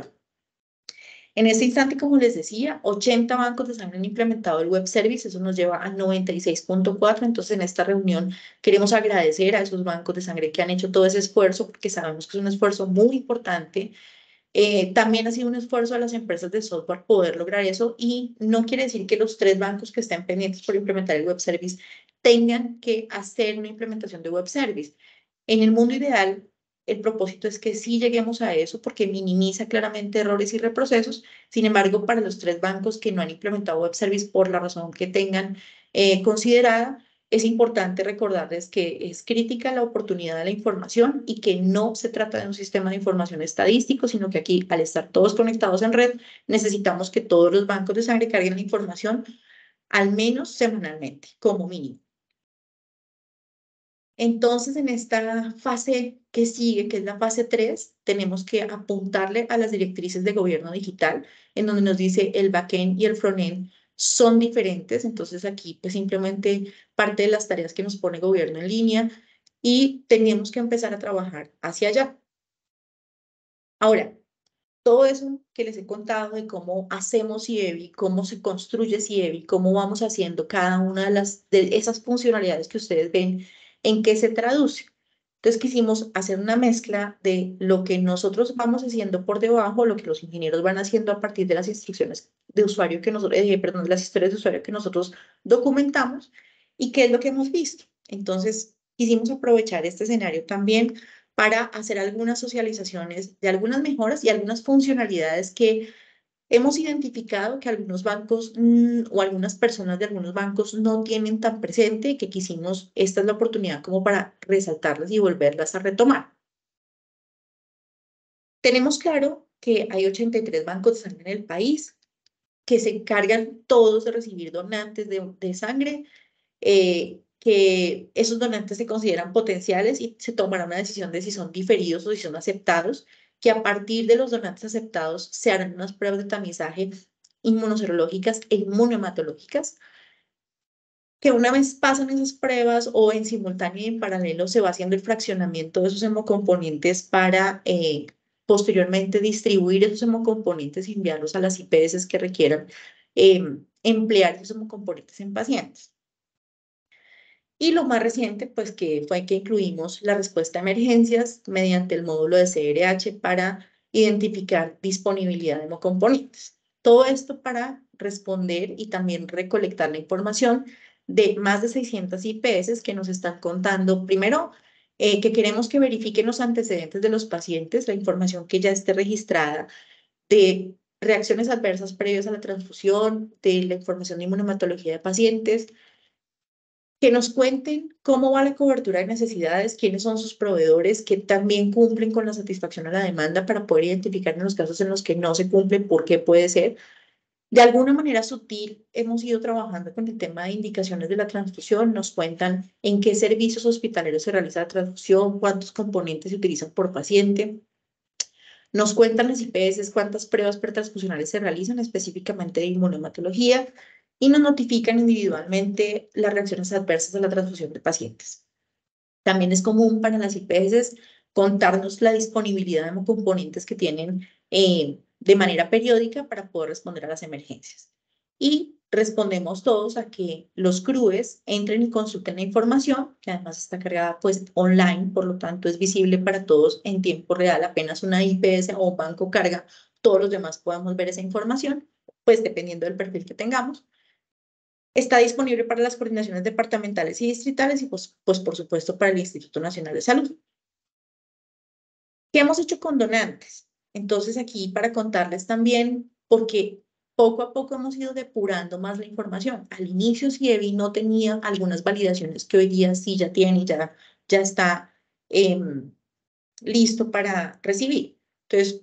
En este instante, como les decía, 80 bancos de sangre han implementado el web service, eso nos lleva a 96.4. Entonces, en esta reunión queremos agradecer a esos bancos de sangre que han hecho todo ese esfuerzo, porque sabemos que es un esfuerzo muy importante. También ha sido un esfuerzo de las empresas de software poder lograr eso y no quiere decir que los 3 bancos que estén pendientes por implementar el web service tengan que hacer una implementación de web service. En el mundo ideal, el propósito es que sí lleguemos a eso porque minimiza claramente errores y reprocesos. Sin embargo, para los 3 bancos que no han implementado web service por la razón que tengan considerada, es importante recordarles que es crítica la oportunidad de la información y que no se trata de un sistema de información estadístico, sino que aquí, al estar todos conectados en red, necesitamos que todos los bancos de sangre carguen la información al menos semanalmente, como mínimo. Entonces, en esta fase que sigue, que es la fase 3, tenemos que apuntarle a las directrices de gobierno digital, en donde nos dice el backend y el frontend son diferentes. Entonces, aquí pues simplemente parte de las tareas que nos pone gobierno en línea y tenemos que empezar a trabajar hacia allá. Ahora, todo eso que les he contado de cómo hacemos CIEVI, cómo se construye CIEVI, cómo vamos haciendo cada una de esas funcionalidades que ustedes ven, en qué se traduce. Entonces quisimos hacer una mezcla de lo que nosotros vamos haciendo por debajo, lo que los ingenieros van haciendo a partir de las instrucciones de usuario que nosotros, perdón, de las historias de usuario que nosotros documentamos y qué es lo que hemos visto. Entonces quisimos aprovechar este escenario también para hacer algunas socializaciones de algunas mejoras y algunas funcionalidades que hemos identificado que algunos bancos o algunas personas de algunos bancos no tienen tan presente y que quisimos, esta es la oportunidad como para resaltarlas y volverlas a retomar. Tenemos claro que hay 83 bancos de sangre en el país que se encargan todos de recibir donantes de sangre, que esos donantes se consideran potenciales y se tomará una decisión de si son diferidos o si son aceptados, que a partir de los donantes aceptados se harán unas pruebas de tamizaje inmunoserológicas e inmunohematológicas, que una vez pasan esas pruebas o en simultáneo y en paralelo se va haciendo el fraccionamiento de esos hemocomponentes para posteriormente distribuir esos hemocomponentes y enviarlos a las IPS que requieran emplear esos hemocomponentes en pacientes. Y lo más reciente, pues que fue que incluimos la respuesta a emergencias mediante el módulo de CRH para identificar disponibilidad de hemocomponentes. Todo esto para responder y también recolectar la información de más de 600 IPS que nos están contando, primero, que queremos que verifiquen los antecedentes de los pacientes, la información que ya esté registrada de reacciones adversas previas a la transfusión, de la información de inmunohematología de pacientes, que nos cuenten cómo va la cobertura de necesidades, quiénes son sus proveedores, que también cumplen con la satisfacción a la demanda para poder identificar en los casos en los que no se cumplen, por qué puede ser. De alguna manera sutil hemos ido trabajando con el tema de indicaciones de la transfusión, nos cuentan en qué servicios hospitalarios se realiza la transfusión, cuántos componentes se utilizan por paciente. Nos cuentan las IPS cuántas pruebas pretransfusionales se realizan, específicamente de inmunohematología, y nos notifican individualmente las reacciones adversas a la transfusión de pacientes. También es común para las IPS contarnos la disponibilidad de hemocomponentes que tienen de manera periódica para poder responder a las emergencias. Y respondemos todos a que los CRUES entren y consulten la información, que además está cargada pues online, por lo tanto es visible para todos en tiempo real, apenas una IPS o un banco carga, todos los demás podemos ver esa información, pues dependiendo del perfil que tengamos. Está disponible para las coordinaciones departamentales y distritales y pues por supuesto para el Instituto Nacional de Salud. ¿Qué hemos hecho con donantes? Entonces aquí para contarles también, porque poco a poco hemos ido depurando más la información. Al inicio CIEVI no tenía algunas validaciones que hoy día sí ya tiene y ya está listo para recibir. Entonces,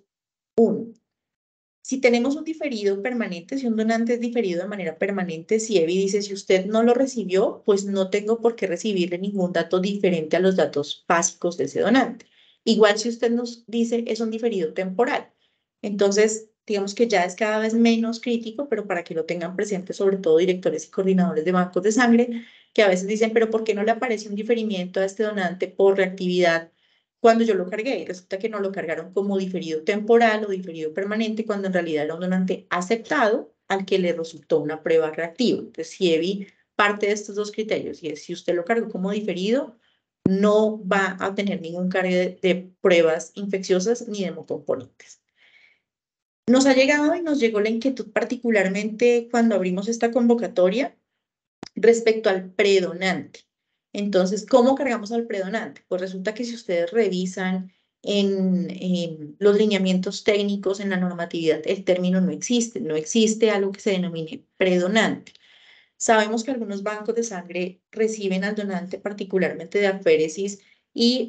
si tenemos un diferido permanente, si un donante es diferido de manera permanente, CIEVI dice, si usted no lo recibió, pues no tengo por qué recibirle ningún dato diferente a los datos básicos de ese donante. Igual si usted nos dice, es un diferido temporal. Entonces, digamos que ya es cada vez menos crítico, pero para que lo tengan presente, sobre todo directores y coordinadores de bancos de sangre, que a veces dicen, pero ¿por qué no le aparece un diferimiento a este donante por reactividad cuando yo lo cargué? Y resulta que no lo cargaron como diferido temporal o diferido permanente, cuando en realidad era un donante aceptado al que le resultó una prueba reactiva. Entonces, CIEVI parte de estos dos criterios, y es si usted lo cargó como diferido, no va a tener ningún cargue de pruebas infecciosas ni de hemocomponentes. Nos ha llegado y nos llegó la inquietud particularmente cuando abrimos esta convocatoria respecto al predonante. Entonces, ¿cómo cargamos al predonante? Pues resulta que si ustedes revisan en los lineamientos técnicos, en la normatividad, el término no existe algo que se denomine predonante. Sabemos que algunos bancos de sangre reciben al donante particularmente de aféresis y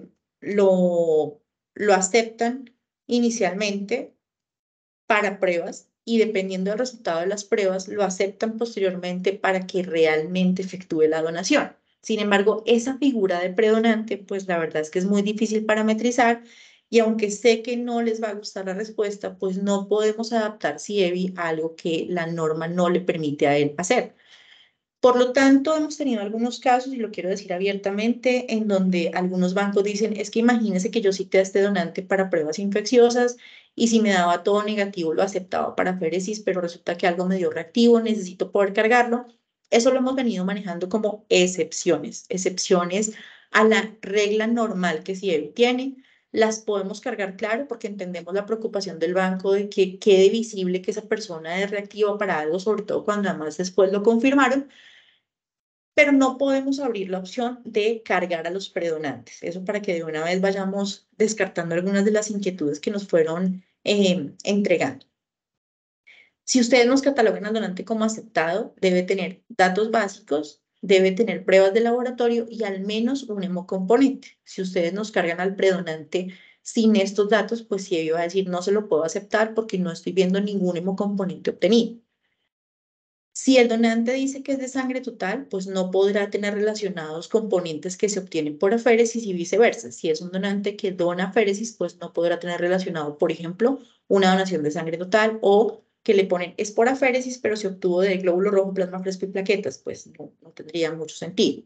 lo aceptan inicialmente para pruebas y dependiendo del resultado de las pruebas lo aceptan posteriormente para que realmente efectúe la donación. Sin embargo, esa figura de predonante, pues la verdad es que es muy difícil parametrizar y aunque sé que no les va a gustar la respuesta, pues no podemos adaptar CIEBI a algo que la norma no le permite a él hacer. Por lo tanto, hemos tenido algunos casos, y lo quiero decir abiertamente, en donde algunos bancos dicen, es que imagínese que yo cité a este donante para pruebas infecciosas y si me daba todo negativo lo aceptaba para aféresis, pero resulta que algo me dio reactivo, necesito poder cargarlo. Eso lo hemos venido manejando como excepciones a la regla normal que CIEBI tiene. Las podemos cargar, claro, porque entendemos la preocupación del banco de que quede visible que esa persona es reactiva para algo, sobre todo cuando además después lo confirmaron, pero no podemos abrir la opción de cargar a los predonantes. Eso para que de una vez vayamos descartando algunas de las inquietudes que nos fueron entregando. Si ustedes nos catalogan al donante como aceptado, debe tener datos básicos, debe tener pruebas de laboratorio y al menos un hemocomponente. Si ustedes nos cargan al predonante sin estos datos, pues sí iba a decir no se lo puedo aceptar porque no estoy viendo ningún hemocomponente obtenido. Si el donante dice que es de sangre total, pues no podrá tener relacionados componentes que se obtienen por aféresis y viceversa. Si es un donante que dona aféresis, pues no podrá tener relacionado, por ejemplo, una donación de sangre total o que le ponen es por aféresis, pero se obtuvo de glóbulo rojo, plasma fresco y plaquetas, pues no tendría mucho sentido.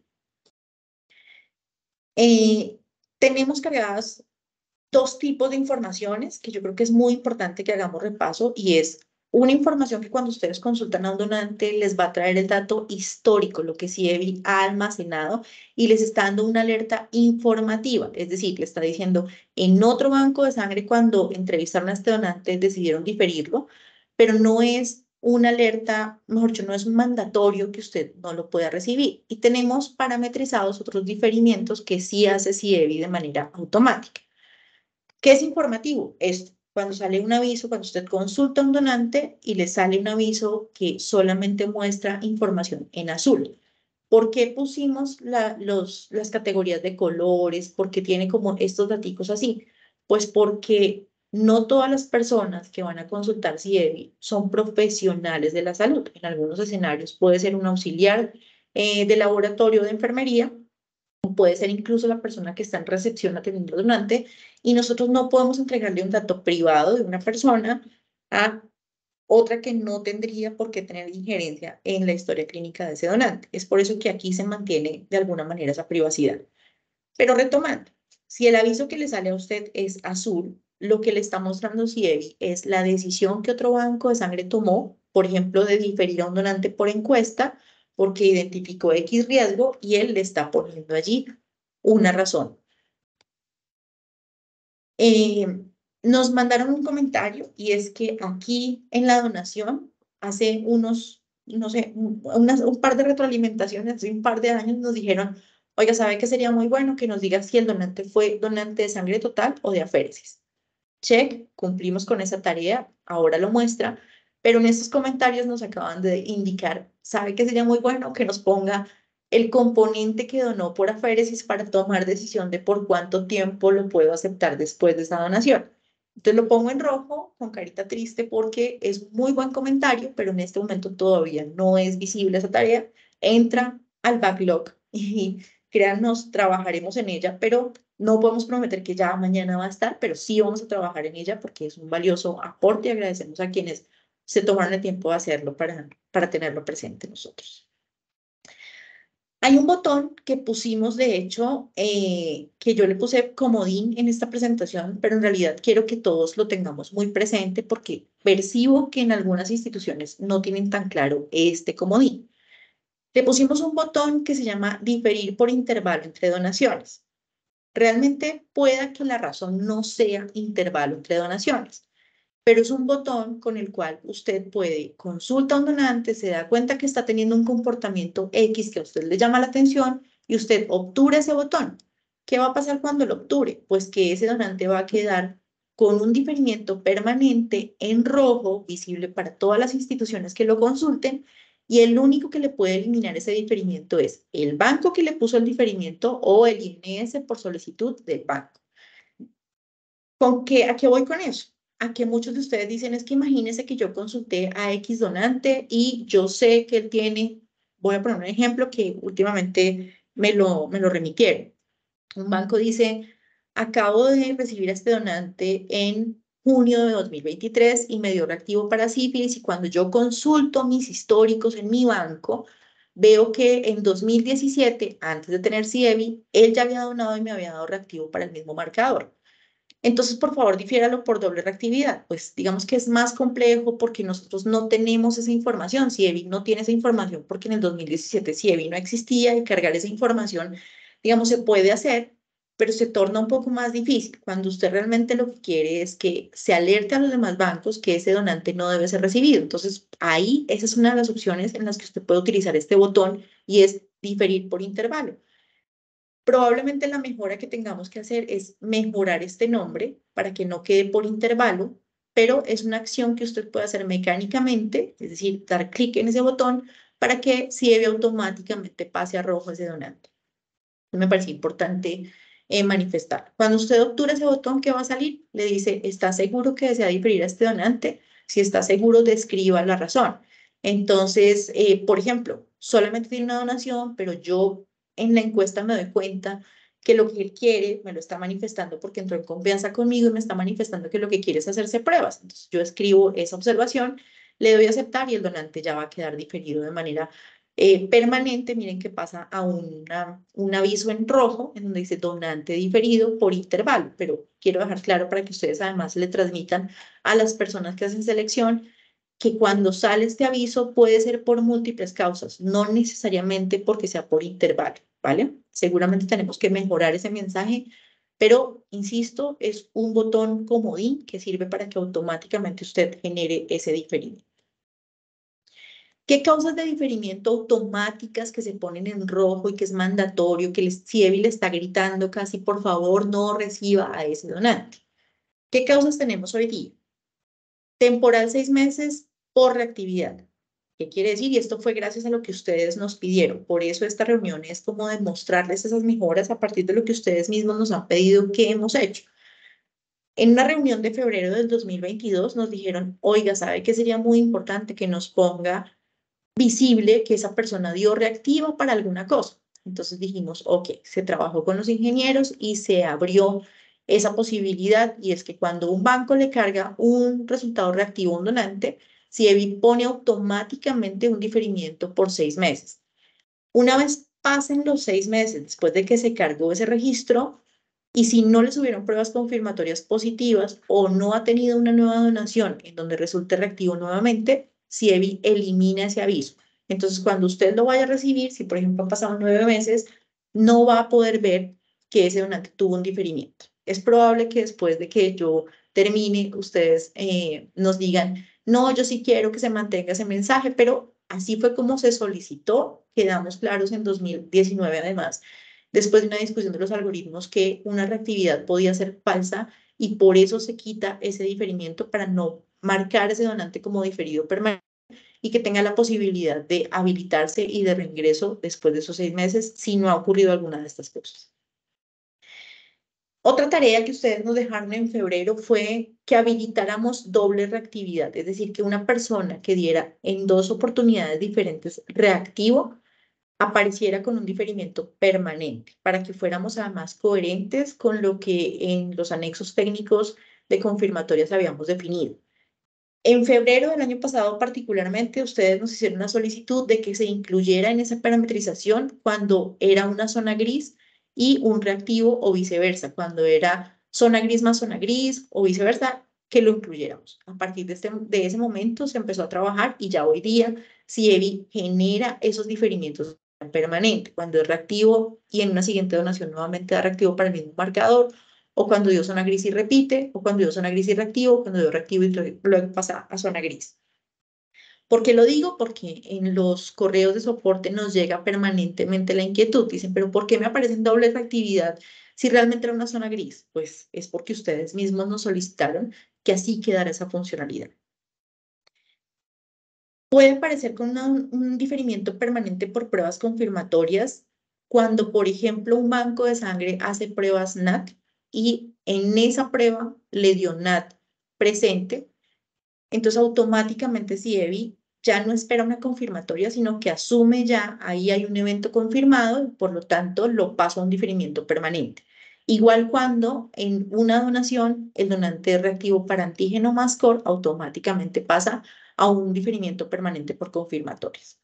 Eh, Tenemos cargadas dos tipos de informaciones que yo creo que es muy importante que hagamos repaso y es una información que cuando ustedes consultan a un donante les va a traer el dato histórico, lo que CIEBI ha almacenado y les está dando una alerta informativa, es decir, le está diciendo en otro banco de sangre cuando entrevistaron a este donante decidieron diferirlo, pero no es una alerta, mejor dicho, no es un mandatorio que usted no lo pueda recibir. Y tenemos parametrizados otros diferimientos que sí hace CIEBI de manera automática. ¿Qué es informativo? Es cuando sale un aviso, cuando usted consulta a un donante y le sale un aviso que solamente muestra información en azul. ¿Por qué pusimos las categorías de colores? ¿Por qué tiene como estos daticos así? Pues porque no todas las personas que van a consultar CIEBI son profesionales de la salud. En algunos escenarios puede ser un auxiliar de laboratorio de enfermería, puede ser incluso la persona que está en recepción atendiendo al donante, y nosotros no podemos entregarle un dato privado de una persona a otra que no tendría por qué tener injerencia en la historia clínica de ese donante. Es por eso que aquí se mantiene de alguna manera esa privacidad. Pero retomando, si el aviso que le sale a usted es azul, lo que le está mostrando CIEBI es la decisión que otro banco de sangre tomó, por ejemplo, de diferir a un donante por encuesta, porque identificó X riesgo y él le está poniendo allí una razón. Eh, Nos mandaron un comentario y es que aquí en la donación, hace unos, no sé, un par de retroalimentaciones, hace un par de años nos dijeron, oiga, ¿sabe qué sería muy bueno que nos diga si el donante fue donante de sangre total o de aféresis? Check, cumplimos con esa tarea, ahora lo muestra, pero en estos comentarios nos acaban de indicar, ¿sabe qué sería muy bueno que nos ponga el componente que donó por aféresis para tomar decisión de por cuánto tiempo lo puedo aceptar después de esa donación? Entonces lo pongo en rojo con carita triste porque es muy buen comentario, pero en este momento todavía no es visible esa tarea. Entra al backlog y créannos, trabajaremos en ella, pero no podemos prometer que ya mañana va a estar, pero sí vamos a trabajar en ella porque es un valioso aporte y agradecemos a quienes se tomaron el tiempo de hacerlo para tenerlo presente nosotros. Hay un botón que pusimos, de hecho, que yo le puse comodín en esta presentación, pero en realidad quiero que todos lo tengamos muy presente porque percibo que en algunas instituciones no tienen tan claro este comodín. Le pusimos un botón que se llama diferir por intervalo entre donaciones. Realmente pueda que la razón no sea intervalo entre donaciones, pero es un botón con el cual usted puede consulta a un donante, se da cuenta que está teniendo un comportamiento X que a usted le llama la atención y usted obtura ese botón. ¿Qué va a pasar cuando lo obture? Pues que ese donante va a quedar con un diferimiento permanente en rojo, visible para todas las instituciones que lo consulten, y el único que le puede eliminar ese diferimiento es el banco que le puso el diferimiento o el INS por solicitud del banco. ¿A qué voy con eso? A que muchos de ustedes dicen, es que imagínense que yo consulté a X donante y yo sé que él tiene, voy a poner un ejemplo que últimamente me lo remitieron. Un banco dice, acabo de recibir a este donante en junio de 2023 y me dio reactivo para sífilis, y cuando yo consulto mis históricos en mi banco, veo que en 2017, antes de tener CIEVI, él ya había donado y me había dado reactivo para el mismo marcador. Entonces, por favor, difiéralo por doble reactividad. Pues digamos que es más complejo porque nosotros no tenemos esa información. CIEVI no tiene esa información porque en el 2017 CIEVI no existía, y cargar esa información, digamos, se puede hacer, pero se torna un poco más difícil cuando usted realmente lo que quiere es que se alerte a los demás bancos que ese donante no debe ser recibido. Entonces, ahí esa es una de las opciones en las que usted puede utilizar este botón, y es diferir por intervalo. Probablemente la mejora que tengamos que hacer es mejorar este nombre para que no quede por intervalo, pero es una acción que usted puede hacer mecánicamente, es decir, dar clic en ese botón para que CIEVI automáticamente pase a rojo ese donante. Me parece importante manifestar. Cuando usted obtura ese botón, ¿qué va a salir? Le dice, ¿está seguro que desea diferir a este donante? Si está seguro, describa la razón. Entonces, por ejemplo, solamente tiene una donación, pero yo en la encuesta me doy cuenta que lo que él quiere me lo está manifestando porque entró en confianza conmigo y me está manifestando que lo que quiere es hacerse pruebas. Entonces, yo escribo esa observación, le doy a aceptar y el donante ya va a quedar diferido de manera permanente. Miren que pasa a un aviso en rojo en donde dice donante diferido por intervalo, pero quiero dejar claro para que ustedes además le transmitan a las personas que hacen selección que cuando sale este aviso puede ser por múltiples causas, no necesariamente porque sea por intervalo, ¿vale? Seguramente tenemos que mejorar ese mensaje, pero insisto, es un botón comodín que sirve para que automáticamente usted genere ese diferido. ¿Qué causas de diferimiento automáticas que se ponen en rojo y que es mandatorio, que el CIEVI le está gritando casi por favor no reciba a ese donante? ¿Qué causas tenemos hoy día? Temporal 6 meses por reactividad. ¿Qué quiere decir? Y esto fue gracias a lo que ustedes nos pidieron. Por eso esta reunión es como demostrarles esas mejoras a partir de lo que ustedes mismos nos han pedido que hemos hecho. En una reunión de febrero del 2022 nos dijeron, oiga, ¿sabe qué sería muy importante? Que nos ponga visible que esa persona dio reactivo para alguna cosa. Entonces dijimos, ok, se trabajó con los ingenieros y se abrió esa posibilidad, y es que cuando un banco le carga un resultado reactivo a un donante, CIEVI pone automáticamente un diferimiento por 6 meses. Una vez pasen los 6 meses después de que se cargó ese registro, y si no le subieron pruebas confirmatorias positivas o no ha tenido una nueva donación en donde resulte reactivo nuevamente, CIEVI elimina ese aviso. Entonces, cuando usted lo vaya a recibir, si por ejemplo han pasado 9 meses, no va a poder ver que ese donante tuvo un diferimiento. Es probable que después de que yo termine, ustedes nos digan, no, yo sí quiero que se mantenga ese mensaje, pero así fue como se solicitó. Quedamos claros en 2019 además, después de una discusión de los algoritmos, que una reactividad podía ser falsa, y por eso se quita ese diferimiento para no marcar ese donante como diferido permanente y que tenga la posibilidad de habilitarse y de reingreso después de esos 6 meses si no ha ocurrido alguna de estas cosas. Otra tarea que ustedes nos dejaron en febrero fue que habilitáramos doble reactividad, es decir, que una persona que diera en 2 oportunidades diferentes reactivo apareciera con un diferimiento permanente, para que fuéramos además coherentes con lo que en los anexos técnicos de confirmatorias habíamos definido. En febrero del año pasado particularmente, ustedes nos hicieron una solicitud de que se incluyera en esa parametrización cuando era una zona gris y un reactivo, o viceversa, cuando era zona gris más zona gris o viceversa, que lo incluyéramos. A partir de ese momento se empezó a trabajar, y ya hoy día CIEVI genera esos diferimientos permanentes cuando es reactivo y en una siguiente donación nuevamente da reactivo para el mismo marcador, o cuando dio zona gris y repite, o cuando dio zona gris y reactivo, o cuando dio reactivo y luego pasa a zona gris. ¿Por qué lo digo? Porque en los correos de soporte nos llega permanentemente la inquietud. Dicen, pero ¿por qué me aparecen doble reactividad si realmente era una zona gris? Pues es porque ustedes mismos nos solicitaron que así quedara esa funcionalidad. Puede aparecer con un diferimiento permanente por pruebas confirmatorias cuando, por ejemplo, un banco de sangre hace pruebas NAT y en esa prueba le dio NAT presente. Entonces automáticamente CIEVI ya no espera una confirmatoria, sino que asume ya, ahí hay un evento confirmado, y por lo tanto lo pasa a un diferimiento permanente. Igual cuando en una donación el donante es reactivo para antígeno más core, automáticamente pasa a un diferimiento permanente por confirmatorias.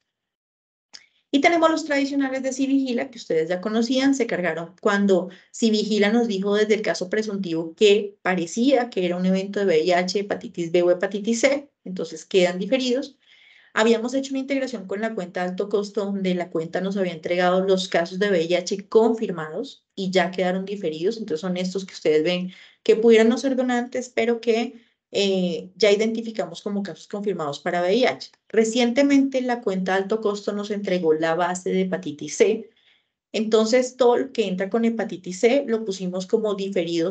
Y tenemos los tradicionales de Civigila, que ustedes ya conocían, se cargaron cuando Civigila nos dijo desde el caso presuntivo que parecía que era un evento de VIH, hepatitis B o hepatitis C, entonces quedan diferidos. Habíamos hecho una integración con la cuenta de alto costo, donde la cuenta nos había entregado los casos de VIH confirmados y ya quedaron diferidos. Entonces son estos que ustedes ven que pudieran no ser donantes, pero que ya identificamos como casos confirmados para VIH. Recientemente la cuenta de alto costo nos entregó la base de hepatitis C. Entonces todo lo que entra con hepatitis C lo pusimos como diferido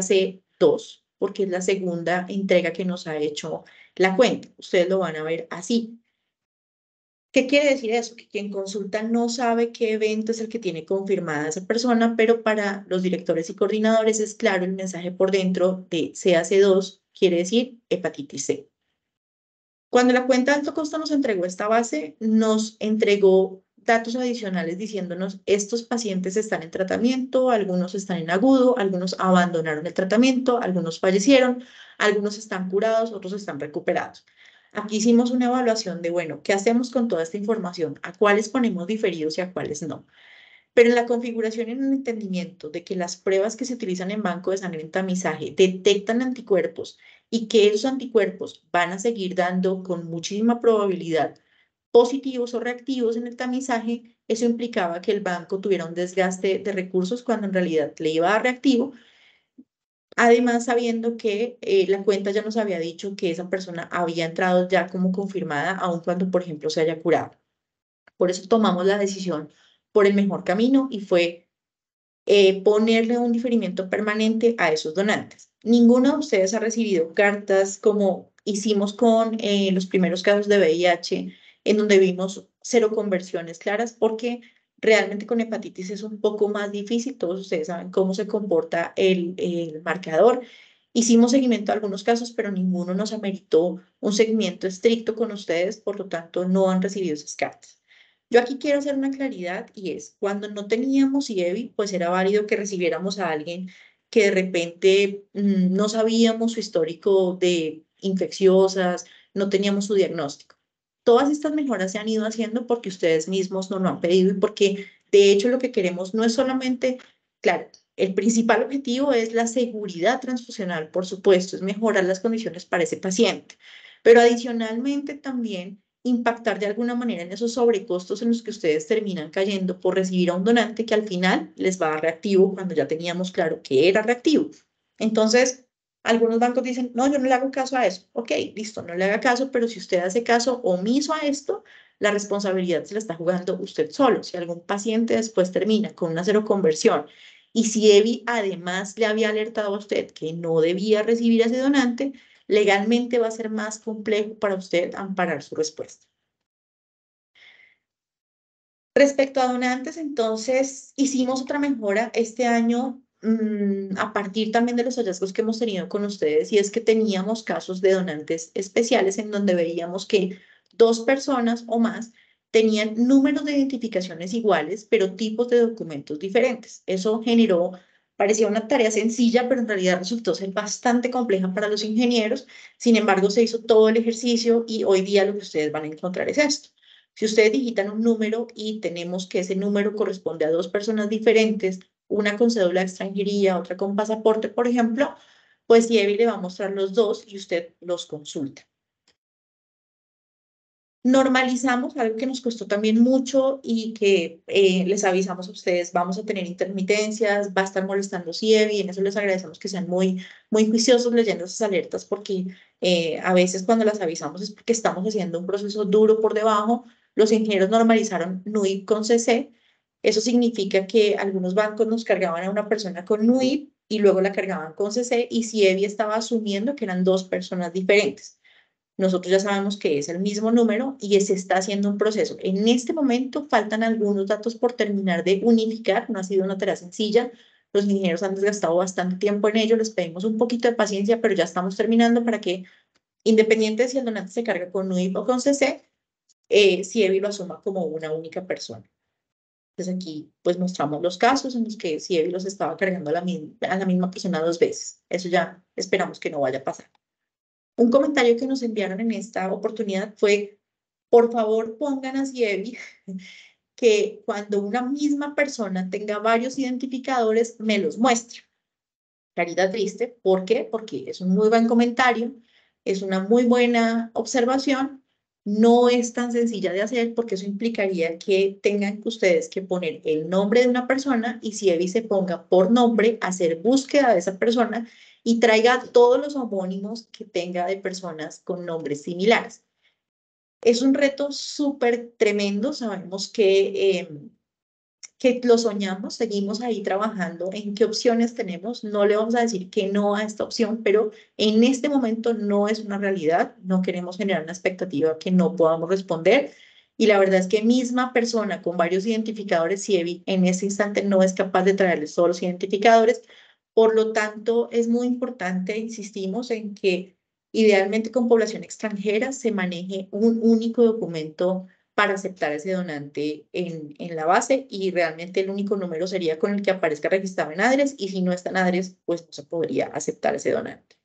CAC2, porque es la segunda entrega que nos ha hecho la cuenta. Ustedes lo van a ver así. ¿Qué quiere decir eso? Que quien consulta no sabe qué evento es el que tiene confirmada esa persona, pero para los directores y coordinadores es claro el mensaje por dentro de CAC2, quiere decir hepatitis C. Cuando la cuenta de alto costo nos entregó esta base, nos entregó datos adicionales diciéndonos estos pacientes están en tratamiento, algunos están en agudo, algunos abandonaron el tratamiento, algunos fallecieron, algunos están curados, otros están recuperados. Aquí hicimos una evaluación de, bueno, ¿qué hacemos con toda esta información? ¿A cuáles ponemos diferidos y a cuáles no? Pero en la configuración y en el entendimiento de que las pruebas que se utilizan en banco de sangre en tamizaje detectan anticuerpos y que esos anticuerpos van a seguir dando con muchísima probabilidad positivos o reactivos en el tamizaje, eso implicaba que el banco tuviera un desgaste de recursos cuando en realidad le iba a dar reactivo. Además, sabiendo que la cuenta ya nos había dicho que esa persona había entrado ya como confirmada, aun cuando, por ejemplo, se haya curado. Por eso tomamos la decisión por el mejor camino y fue ponerle un diferimiento permanente a esos donantes. Ninguno de ustedes ha recibido cartas como hicimos con los primeros casos de VIH, en donde vimos cero conversiones claras, porque realmente con hepatitis es un poco más difícil. Todos ustedes saben cómo se comporta el marcador. Hicimos seguimiento a algunos casos, pero ninguno nos ameritó un seguimiento estricto con ustedes, por lo tanto no han recibido esas cartas. Yo aquí quiero hacer una claridad y es, cuando no teníamos IEVI, pues era válido que recibiéramos a alguien que de repente no sabíamos su histórico de infecciosas, no teníamos su diagnóstico. Todas estas mejoras se han ido haciendo porque ustedes mismos nos lo han pedido y porque de hecho lo que queremos no es solamente, claro, el principal objetivo es la seguridad transfusional, por supuesto, es mejorar las condiciones para ese paciente, pero adicionalmente también impactar de alguna manera en esos sobrecostos en los que ustedes terminan cayendo por recibir a un donante que al final les va a dar reactivo cuando ya teníamos claro que era reactivo. Entonces, algunos bancos dicen, no, yo no le hago caso a eso. Ok, listo, no le haga caso, pero si usted hace caso omiso a esto, la responsabilidad se la está jugando usted solo. Si algún paciente después termina con una cero conversión y si EVI además le había alertado a usted que no debía recibir a ese donante, legalmente va a ser más complejo para usted amparar su respuesta. Respecto a donantes, entonces hicimos otra mejora este año a partir también de los hallazgos que hemos tenido con ustedes, y es que teníamos casos de donantes especiales en donde veíamos que dos personas o más tenían números de identificaciones iguales, pero tipos de documentos diferentes. Eso generó, parecía una tarea sencilla, pero en realidad resultó ser bastante compleja para los ingenieros. Sin embargo, se hizo todo el ejercicio y hoy día lo que ustedes van a encontrar es esto. Si ustedes digitan un número y tenemos que ese número corresponde a dos personas diferentes, una con cédula de extranjería, otra con pasaporte, por ejemplo, pues IEVI le va a mostrar los dos y usted los consulta. Normalizamos algo que nos costó también mucho y que les avisamos a ustedes, vamos a tener intermitencias, va a estar molestando IEVI, en eso les agradecemos que sean muy juiciosos leyendo esas alertas, porque a veces cuando las avisamos es porque estamos haciendo un proceso duro por debajo. Los ingenieros normalizaron NUIP con CC, eso significa que algunos bancos nos cargaban a una persona con NUIP y luego la cargaban con CC, y IEVI estaba asumiendo que eran dos personas diferentes. Nosotros ya sabemos que es el mismo número y se está haciendo un proceso. En este momento faltan algunos datos por terminar de unificar, no ha sido una tarea sencilla. Los ingenieros han desgastado bastante tiempo en ello, les pedimos un poquito de paciencia, pero ya estamos terminando para que, independiente de si el donante se carga con NUIP o con CC, CIEVI lo asuma como una única persona. Entonces aquí pues mostramos los casos en los que CIEVI los estaba cargando a la misma persona 2 veces. Eso ya esperamos que no vaya a pasar. Un comentario que nos enviaron en esta oportunidad fue, por favor pongan a CIEVI que cuando una misma persona tenga varios identificadores, me los muestre. Carita triste, ¿por qué? Porque es un muy buen comentario, es una muy buena observación, no es tan sencilla de hacer porque eso implicaría que tengan ustedes que poner el nombre de una persona y CIEVI se ponga por nombre a hacer búsqueda de esa persona y traiga todos los homónimos que tenga de personas con nombres similares. Es un reto súper tremendo, sabemos que lo soñamos, seguimos ahí trabajando en qué opciones tenemos. No le vamos a decir que no a esta opción, pero en este momento no es una realidad. No queremos generar una expectativa que no podamos responder. Y la verdad es que misma persona con varios identificadores CIEVI en este instante no es capaz de traerles todos los identificadores. Por lo tanto, es muy importante, insistimos, en que idealmente con población extranjera se maneje un único documento para aceptar ese donante en la base y realmente el único número sería con el que aparezca registrado en ADRES y si no está en ADRES, pues no se podría aceptar ese donante.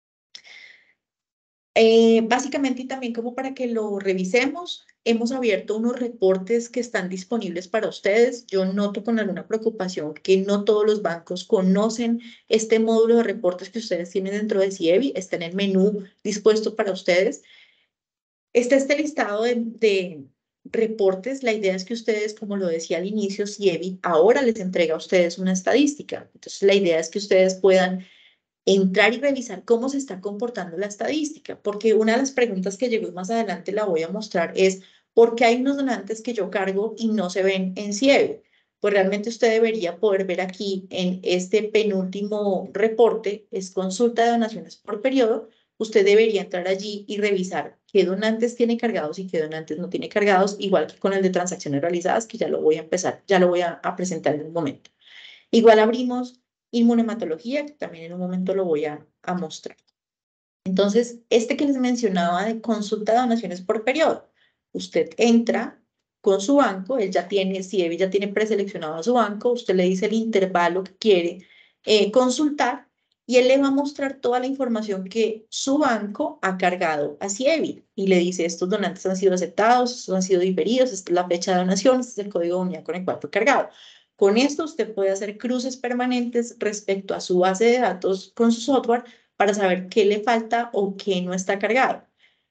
Básicamente, y también como para que lo revisemos, hemos abierto unos reportes que están disponibles para ustedes. Yo noto con alguna preocupación que no todos los bancos conocen este módulo de reportes que ustedes tienen dentro de CIEVI. Está en el menú dispuesto para ustedes. Está este listado de reportes. La idea es que ustedes, como lo decía al inicio, CIEVI ahora les entrega a ustedes una estadística. Entonces, la idea es que ustedes puedan entrar y revisar cómo se está comportando la estadística, porque una de las preguntas que llegó y más adelante la voy a mostrar es, ¿por qué hay unos donantes que yo cargo y no se ven en CIEVI? Pues realmente usted debería poder ver aquí en este penúltimo reporte, es consulta de donaciones por periodo, usted debería entrar allí y revisar qué donantes tiene cargados y qué donantes no tiene cargados, igual que con el de transacciones realizadas, que ya lo voy a empezar, ya lo voy a presentar en un momento. Igual abrimos inmunematología, que también en un momento lo voy a mostrar. Entonces, este que les mencionaba de consulta de donaciones por periodo, usted entra con su banco, él ya tiene, si él ya tiene preseleccionado a su banco, usted le dice el intervalo que quiere consultar y él le va a mostrar toda la información que su banco ha cargado a CIEVI y le dice estos donantes han sido aceptados, estos han sido diferidos, esta es la fecha de donación, este es el código de unidad con el cual fue cargado. Con esto usted puede hacer cruces permanentes respecto a su base de datos con su software para saber qué le falta o qué no está cargado.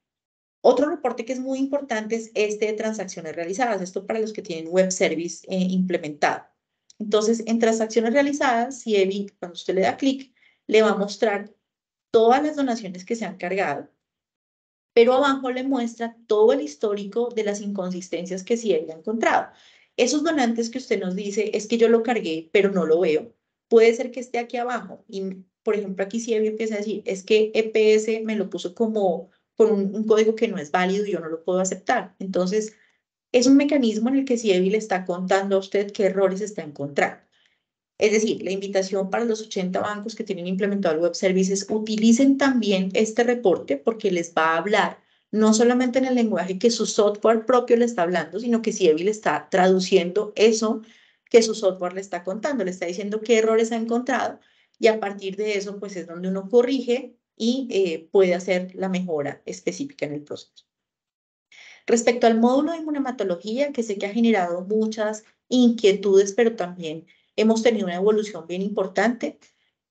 Otro reporte que es muy importante es este de transacciones realizadas, esto para los que tienen web service implementado. Entonces, en transacciones realizadas, CIEVI, cuando usted le da clic, le va a mostrar todas las donaciones que se han cargado, pero abajo le muestra todo el histórico de las inconsistencias que CIEVI ha encontrado. Esos donantes que usted nos dice, es que yo lo cargué, pero no lo veo, puede ser que esté aquí abajo. Y, por ejemplo, aquí CIEVI empieza a decir, es que EPS me lo puso como con un código que no es válido y yo no lo puedo aceptar. Entonces, es un mecanismo en el que CIEVI le está contando a usted qué errores está encontrando. Es decir, la invitación para los 80 bancos que tienen implementado el web services, utilicen también este reporte porque les va a hablar no solamente en el lenguaje que su software propio le está hablando, sino que CIEVI le está traduciendo eso que su software le está contando, le está diciendo qué errores ha encontrado y a partir de eso pues es donde uno corrige y puede hacer la mejora específica en el proceso. Respecto al módulo de inmunematología, que sé que ha generado muchas inquietudes, pero también hemos tenido una evolución bien importante.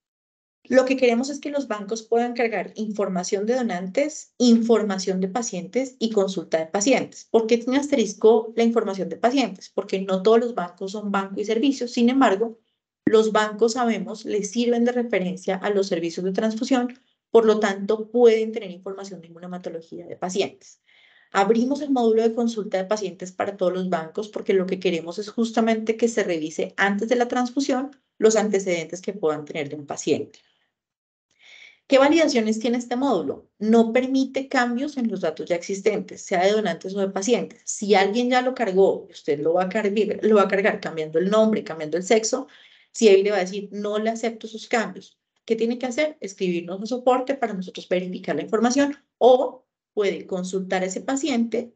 Lo que queremos es que los bancos puedan cargar información de donantes, información de pacientes y consulta de pacientes. ¿Por qué tiene asterisco la información de pacientes? Porque no todos los bancos son banco y servicios. Sin embargo, los bancos, sabemos, les sirven de referencia a los servicios de transfusión, por lo tanto, pueden tener información de inmunomatología de pacientes. Abrimos el módulo de consulta de pacientes para todos los bancos porque lo que queremos es justamente que se revise antes de la transfusión los antecedentes que puedan tener de un paciente. ¿Qué validaciones tiene este módulo? No permite cambios en los datos ya existentes, sea de donantes o de pacientes. Si alguien ya lo cargó, usted lo va a cargar cambiando el nombre, cambiando el sexo, si él le va a decir, no le acepto sus cambios. ¿Qué tiene que hacer? Escribirnos un soporte para nosotros verificar la información o puede consultar a ese paciente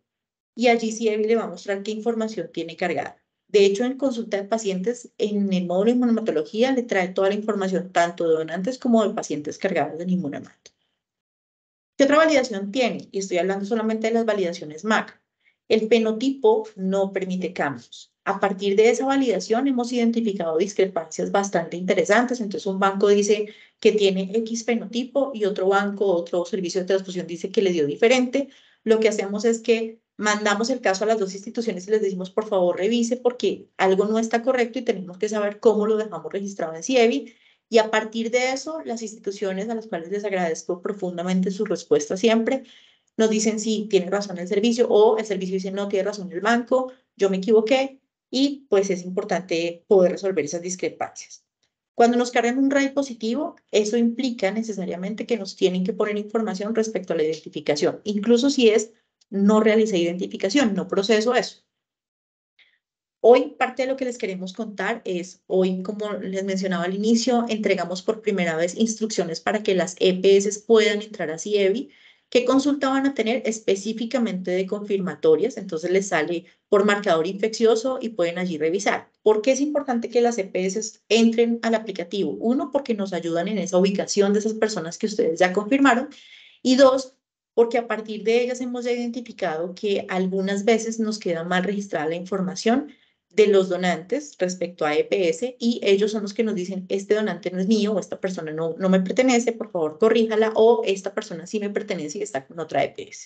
y allí CIEVI le va a mostrar qué información tiene cargada. De hecho, en consulta de pacientes, en el módulo de inmunohematología le trae toda la información, tanto de donantes como de pacientes cargados de inmunohemat. ¿Qué otra validación tiene? Y estoy hablando solamente de las validaciones MAC. El fenotipo no permite cambios. A partir de esa validación hemos identificado discrepancias bastante interesantes. Entonces, un banco dice que tiene X fenotipo y otro banco, otro servicio de transfusión dice que le dio diferente. Lo que hacemos es que mandamos el caso a las dos instituciones y les decimos, por favor, revise porque algo no está correcto y tenemos que saber cómo lo dejamos registrado en CIEVI. Y a partir de eso, las instituciones a las cuales les agradezco profundamente su respuesta siempre, nos dicen sí, tiene razón el servicio o el servicio dice no, tiene razón el banco, yo me equivoqué y pues es importante poder resolver esas discrepancias. Cuando nos cargan un RAID positivo, eso implica necesariamente que nos tienen que poner información respecto a la identificación, incluso si es no realicé identificación, no proceso eso. Hoy parte de lo que les queremos contar es, hoy como les mencionaba al inicio, entregamos por primera vez instrucciones para que las EPS puedan entrar a CIEVI. ¿Qué consulta van a tener específicamente de confirmatorias? Entonces les sale por marcador infeccioso y pueden allí revisar. ¿Por qué es importante que las EPS entren al aplicativo? Uno, porque nos ayudan en esa ubicación de esas personas que ustedes ya confirmaron. Y dos, porque a partir de ellas hemos ya identificado que algunas veces nos queda mal registrada la información de los donantes respecto a EPS y ellos son los que nos dicen, este donante no es mío o esta persona no me pertenece, por favor corríjala o esta persona sí me pertenece y está con otra EPS.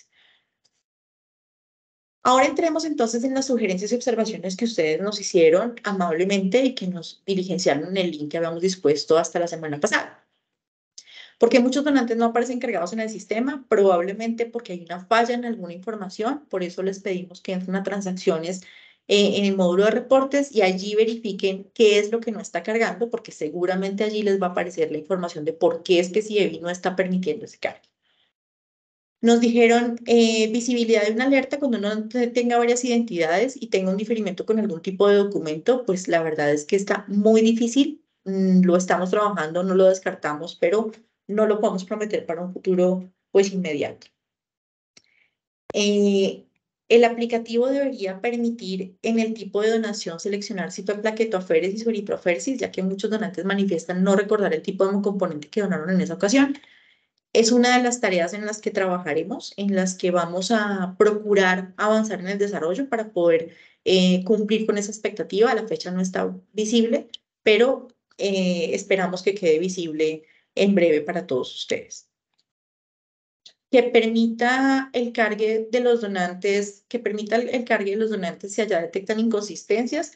Ahora entremos entonces en las sugerencias y observaciones que ustedes nos hicieron amablemente y que nos diligenciaron en el link que habíamos dispuesto hasta la semana pasada. ¿Por qué muchos donantes no aparecen cargados en el sistema? Probablemente porque hay una falla en alguna información, por eso les pedimos que entren a transacciones en el módulo de reportes y allí verifiquen qué es lo que no está cargando, porque seguramente allí les va a aparecer la información de por qué es que CIEVI no está permitiendo ese cargo. Nos dijeron visibilidad de una alerta cuando uno tenga varias identidades y tenga un diferimiento con algún tipo de documento, pues la verdad es que está muy difícil. Lo estamos trabajando, no lo descartamos, pero no lo podemos prometer para un futuro pues inmediato. El aplicativo debería permitir en el tipo de donación seleccionar citoplaquetoaféresis o eritroaféresis, ya que muchos donantes manifiestan no recordar el tipo de componente que donaron en esa ocasión. Es una de las tareas en las que trabajaremos, en las que vamos a procurar avanzar en el desarrollo para poder cumplir con esa expectativa. A la fecha no está visible, pero esperamos que quede visible en breve para todos ustedes. Que permita el cargue de los donantes, que permita el cargue de los donantes si allá detectan inconsistencias.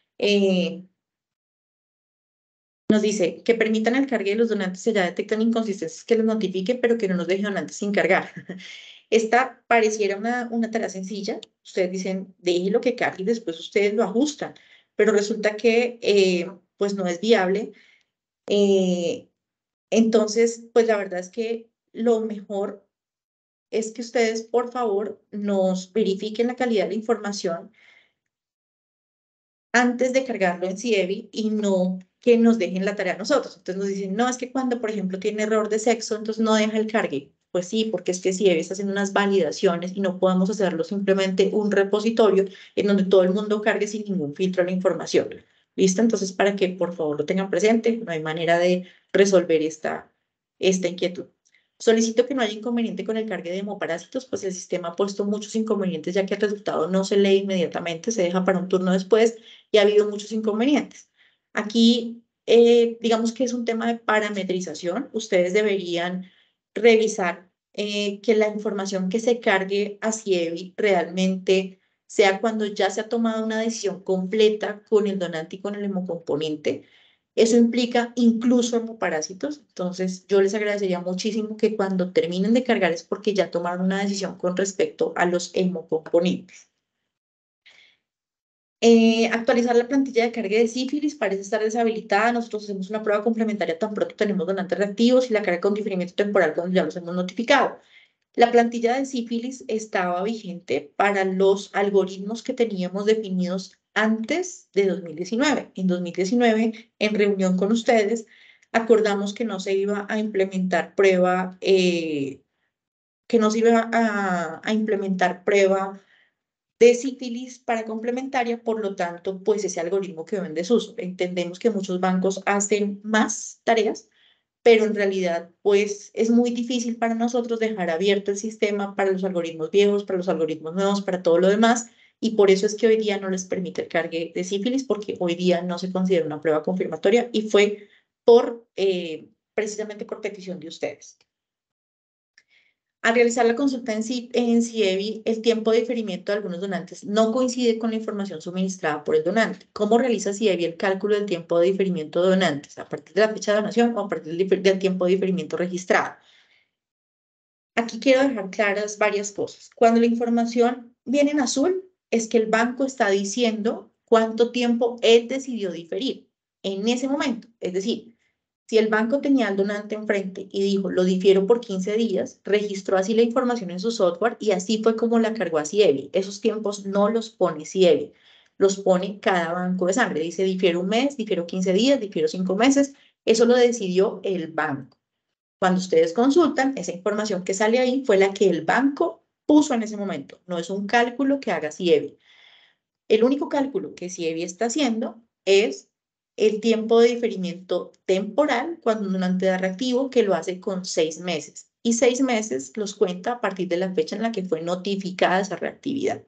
Nos dice que permitan el cargue de los donantes si ya detectan inconsistencias que los notifique, pero que no nos deje donantes sin cargar. Esta pareciera una tarea sencilla. Ustedes dicen, déjelo que cargue y después ustedes lo ajustan, pero resulta que pues no es viable. Entonces, pues la verdad es que lo mejor es que ustedes, por favor, nos verifiquen la calidad de la información antes de cargarlo en CIEVI y no que nos dejen la tarea a nosotros. Entonces nos dicen, no, es que cuando, por ejemplo, tiene error de sexo, entonces no deja el cargue. Pues sí, porque es que CIEVI está haciendo unas validaciones y no podemos hacerlo simplemente un repositorio en donde todo el mundo cargue sin ningún filtro la información. ¿Listo? Entonces, para que por favor lo tengan presente, no hay manera de resolver esta inquietud. Solicito que no haya inconveniente con el cargue de hemoparásitos, pues el sistema ha puesto muchos inconvenientes ya que el resultado no se lee inmediatamente, se deja para un turno después y ha habido muchos inconvenientes. Aquí, digamos que es un tema de parametrización. Ustedes deberían revisar que la información que se cargue a CIEVI realmente sea cuando ya se ha tomado una decisión completa con el donante y con el hemocomponente. Eso implica incluso hemoparásitos. Entonces, yo les agradecería muchísimo que cuando terminen de cargar es porque ya tomaron una decisión con respecto a los hemocomponentes. Actualizar la plantilla de carga de sífilis parece estar deshabilitada. Nosotros hacemos una prueba complementaria tan pronto tenemos donantes reactivos y la carga con diferimiento temporal cuando ya los hemos notificado. La plantilla de sífilis estaba vigente para los algoritmos que teníamos definidos antes de 2019. En 2019, en reunión con ustedes, acordamos que no se iba a implementar prueba, que no se iba a implementar prueba de sífilis para complementaria, por lo tanto, pues ese algoritmo quedó en desuso. Entendemos que muchos bancos hacen más tareas, pero en realidad, pues es muy difícil para nosotros dejar abierto el sistema para los algoritmos viejos, para los algoritmos nuevos, para todo lo demás, y por eso es que hoy día no les permite el cargue de sífilis, porque hoy día no se considera una prueba confirmatoria y fue precisamente por petición de ustedes. Al realizar la consulta en CIEVI, el tiempo de diferimiento de algunos donantes no coincide con la información suministrada por el donante. ¿Cómo realiza CIEVI el cálculo del tiempo de diferimiento de donantes? ¿A partir de la fecha de donación o a partir del tiempo de diferimiento registrado? Aquí quiero dejar claras varias cosas. Cuando la información viene en azul, es que el banco está diciendo cuánto tiempo él decidió diferir en ese momento. Es decir, si el banco tenía al donante enfrente y dijo, lo difiero por 15 días, registró así la información en su software y así fue como la cargó a CIEVI. Esos tiempos no los pone CIEVI, los pone cada banco de sangre. Dice, difiero un mes, difiero 15 días, difiero 5 meses. Eso lo decidió el banco. Cuando ustedes consultan, esa información que sale ahí fue la que el banco puso en ese momento. No es un cálculo que haga CIEVI. El único cálculo que CIEVI está haciendo es el tiempo de diferimiento temporal cuando un donante da reactivo, que lo hace con 6 meses. Y 6 meses los cuenta a partir de la fecha en la que fue notificada esa reactividad.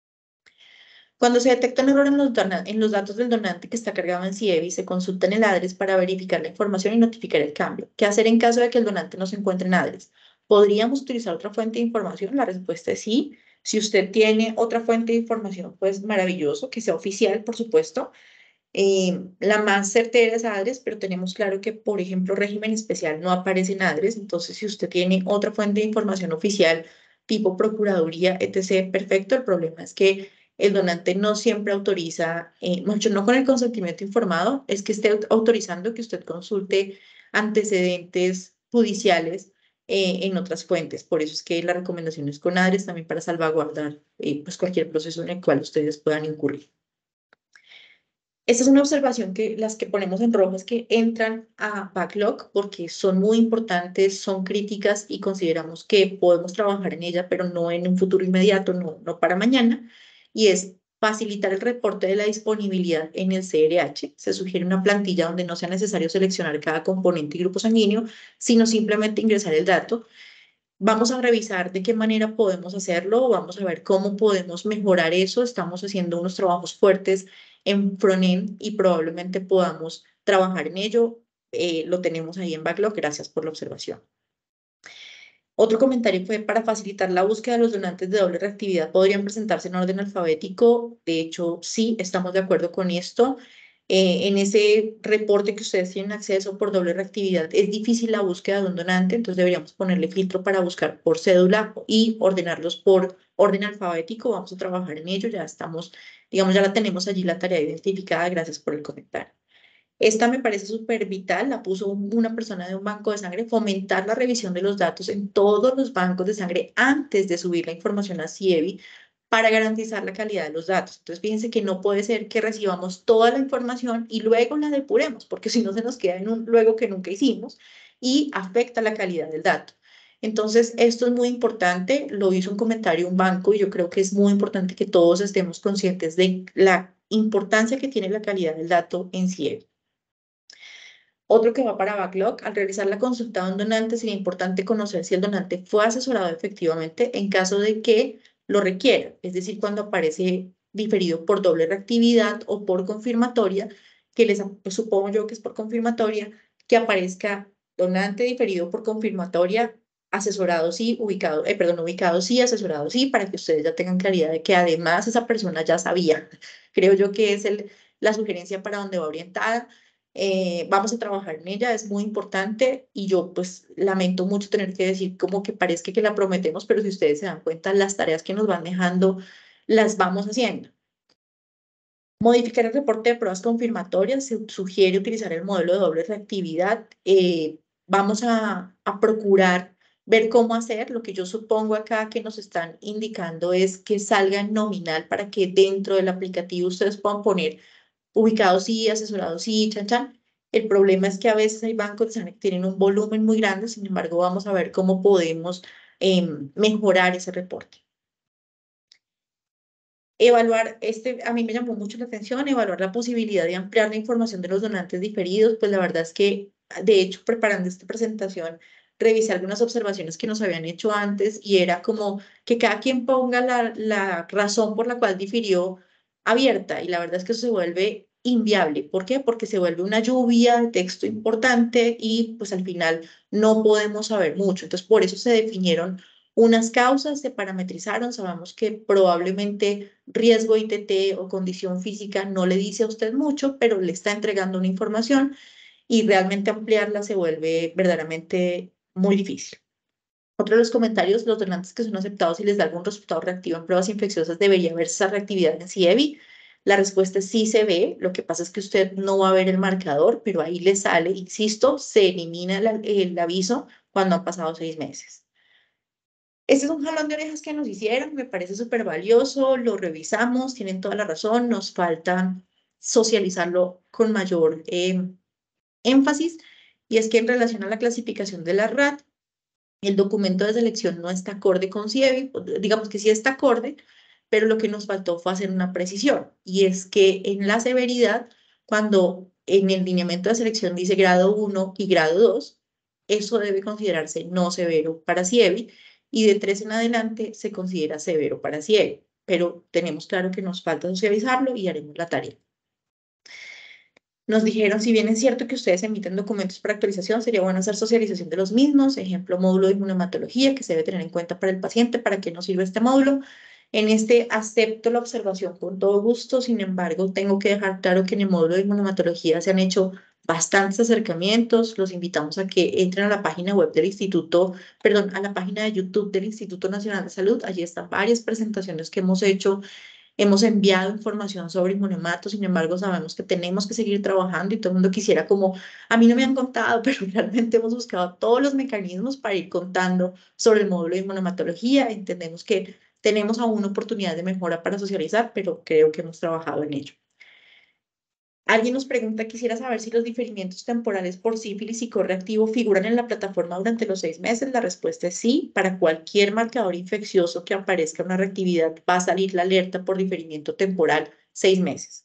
Cuando se detecta un error en los datos del donante que está cargado en CIEVI, se consulta en el ADRES para verificar la información y notificar el cambio. ¿Qué hacer en caso de que el donante no se encuentre en ADRES? ¿Podríamos utilizar otra fuente de información? La respuesta es sí. Si usted tiene otra fuente de información, pues maravilloso, que sea oficial, por supuesto. La más certera es ADRES, pero tenemos claro que, por ejemplo, régimen especial no aparece en ADRES. Entonces, si usted tiene otra fuente de información oficial, tipo Procuraduría, etc., perfecto. El problema es que el donante no siempre autoriza, mucho no con el consentimiento informado, es que esté autorizando que usted consulte antecedentes judiciales en otras fuentes. Por eso es que la recomendación es con ADRES también para salvaguardar pues cualquier proceso en el cual ustedes puedan incurrir. Esta es una observación que las que ponemos en rojo es que entran a backlog porque son muy importantes, son críticas y consideramos que podemos trabajar en ella, pero no en un futuro inmediato, no para mañana. Y es facilitar el reporte de la disponibilidad en el CRH. Se sugiere una plantilla donde no sea necesario seleccionar cada componente y grupo sanguíneo, sino simplemente ingresar el dato. Vamos a revisar de qué manera podemos hacerlo, vamos a ver cómo podemos mejorar eso. Estamos haciendo unos trabajos fuertes en frontend y probablemente podamos trabajar en ello. Lo tenemos ahí en backlog. Gracias por la observación. Otro comentario fue, para facilitar la búsqueda de los donantes de doble reactividad, ¿podrían presentarse en orden alfabético? De hecho, sí, estamos de acuerdo con esto. En ese reporte que ustedes tienen acceso por doble reactividad, es difícil la búsqueda de un donante, entonces deberíamos ponerle filtro para buscar por cédula y ordenarlos por orden alfabético. Vamos a trabajar en ello, ya estamos, digamos, ya la tenemos allí la tarea identificada. Gracias por el comentario. Esta me parece súper vital, la puso una persona de un banco de sangre, fomentar la revisión de los datos en todos los bancos de sangre antes de subir la información a CIEVI para garantizar la calidad de los datos. Entonces, fíjense que no puede ser que recibamos toda la información y luego la depuremos, porque si no se nos queda en un luego que nunca hicimos y afecta la calidad del dato. Entonces, esto es muy importante, lo hizo un comentario un banco y yo creo que es muy importante que todos estemos conscientes de la importancia que tiene la calidad del dato en CIEVI. Otro que va para backlog, al realizar la consulta de un donante sería importante conocer si el donante fue asesorado efectivamente en caso de que lo requiera, es decir, cuando aparece diferido por doble reactividad o por confirmatoria, que pues, supongo yo que es por confirmatoria, que aparezca donante diferido por confirmatoria, asesorado sí, ubicado sí, asesorado sí, para que ustedes ya tengan claridad de que además esa persona ya sabía. Creo yo que es la sugerencia para donde va orientada. Vamos a trabajar en ella, es muy importante y yo pues lamento mucho tener que decir como que parezca que la prometemos, pero si ustedes se dan cuenta, las tareas que nos van dejando las vamos haciendo. Modificar el reporte de pruebas confirmatorias, se sugiere utilizar el modelo de doble reactividad. Vamos a procurar ver cómo hacer. Lo que yo supongo acá que nos están indicando es que salga en nominal para que dentro del aplicativo ustedes puedan poner ubicados sí, asesorados sí, chan, chan. El problema es que a veces hay bancos de sangre que tienen un volumen muy grande, sin embargo, vamos a ver cómo podemos mejorar ese reporte. Evaluar, a mí me llamó mucho la atención, evaluar la posibilidad de ampliar la información de los donantes diferidos, pues la verdad es que, de hecho, preparando esta presentación, revisé algunas observaciones que nos habían hecho antes y era como que cada quien ponga la razón por la cual difirió abierta y la verdad es que eso se vuelve inviable. ¿Por qué? Porque se vuelve una lluvia de texto importante y pues al final no podemos saber mucho. Entonces, por eso se definieron unas causas, se parametrizaron, sabemos que probablemente riesgo ITT o condición física no le dice a usted mucho, pero le está entregando una información y realmente ampliarla se vuelve verdaderamente muy difícil. Otro de los comentarios, los donantes que son aceptados y les da algún resultado reactivo en pruebas infecciosas, ¿debería verse esa reactividad en CIEVI? La respuesta es sí se ve, lo que pasa es que usted no va a ver el marcador, pero ahí le sale, insisto, se elimina el aviso cuando han pasado 6 meses. Este es un jalón de orejas que nos hicieron, me parece súper valioso, lo revisamos, tienen toda la razón, nos falta socializarlo con mayor énfasis, y es que en relación a la clasificación de la RAT, el documento de selección no está acorde con CIEVI, digamos que sí está acorde, pero lo que nos faltó fue hacer una precisión, y es que en la severidad, cuando en el lineamiento de selección dice grado 1 y grado 2, eso debe considerarse no severo para CIEVI, y de 3 en adelante se considera severo para CIEVI, pero tenemos claro que nos falta socializarlo y haremos la tarea. Nos dijeron, si bien es cierto que ustedes emiten documentos para actualización, sería bueno hacer socialización de los mismos, ejemplo, módulo de inmunohematología que se debe tener en cuenta para el paciente, para qué nos sirve este módulo. En este acepto la observación con todo gusto, sin embargo, tengo que dejar claro que en el módulo de inmunohematología se han hecho bastantes acercamientos, los invitamos a que entren a la página web del instituto, perdón, a la página de YouTube del Instituto Nacional de Salud, allí están varias presentaciones que hemos hecho. Hemos enviado información sobre inmunematos, sin embargo, sabemos que tenemos que seguir trabajando y todo el mundo quisiera como, a mí no me han contado, pero realmente hemos buscado todos los mecanismos para ir contando sobre el módulo de inmunomatología. Entendemos que tenemos aún oportunidad de mejora para socializar, pero creo que hemos trabajado en ello. Alguien nos pregunta, quisiera saber si los diferimientos temporales por sífilis y correactivo figuran en la plataforma durante los 6 meses. La respuesta es sí. Para cualquier marcador infeccioso que aparezca una reactividad, va a salir la alerta por diferimiento temporal 6 meses.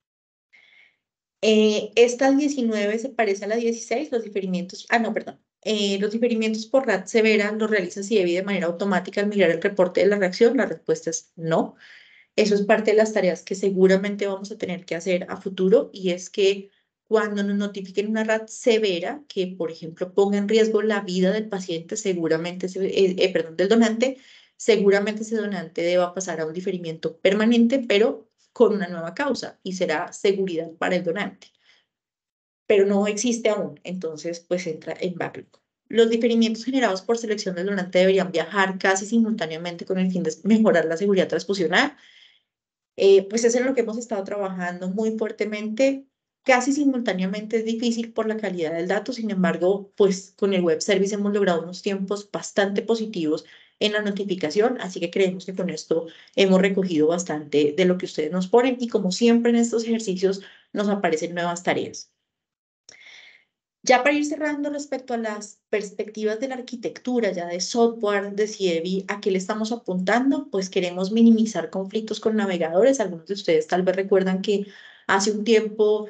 Esta 19 se parece a la 16, los diferimientos, no, perdón. Los diferimientos por RAT severa los realiza CIEVI de manera automática al mirar el reporte de la reacción. La respuesta es no. Eso es parte de las tareas que seguramente vamos a tener que hacer a futuro y es que cuando nos notifiquen una RAT severa que, por ejemplo, ponga en riesgo la vida del paciente, seguramente, perdón, del donante, seguramente ese donante deba pasar a un diferimiento permanente, pero con una nueva causa y será seguridad para el donante. Pero no existe aún, entonces pues entra en backlog. Los diferimientos generados por selección del donante deberían viajar casi simultáneamente con el fin de mejorar la seguridad transfusional. Pues es en lo que hemos estado trabajando muy fuertemente, casi simultáneamente es difícil por la calidad del dato, sin embargo, pues con el web service hemos logrado unos tiempos bastante positivos en la notificación, así que creemos que con esto hemos recogido bastante de lo que ustedes nos ponen y como siempre en estos ejercicios nos aparecen nuevas tareas. Ya para ir cerrando respecto a las perspectivas de la arquitectura, ya de software, de CIEVI, ¿a qué le estamos apuntando? Pues queremos minimizar conflictos con navegadores. Algunos de ustedes tal vez recuerdan que hace un tiempo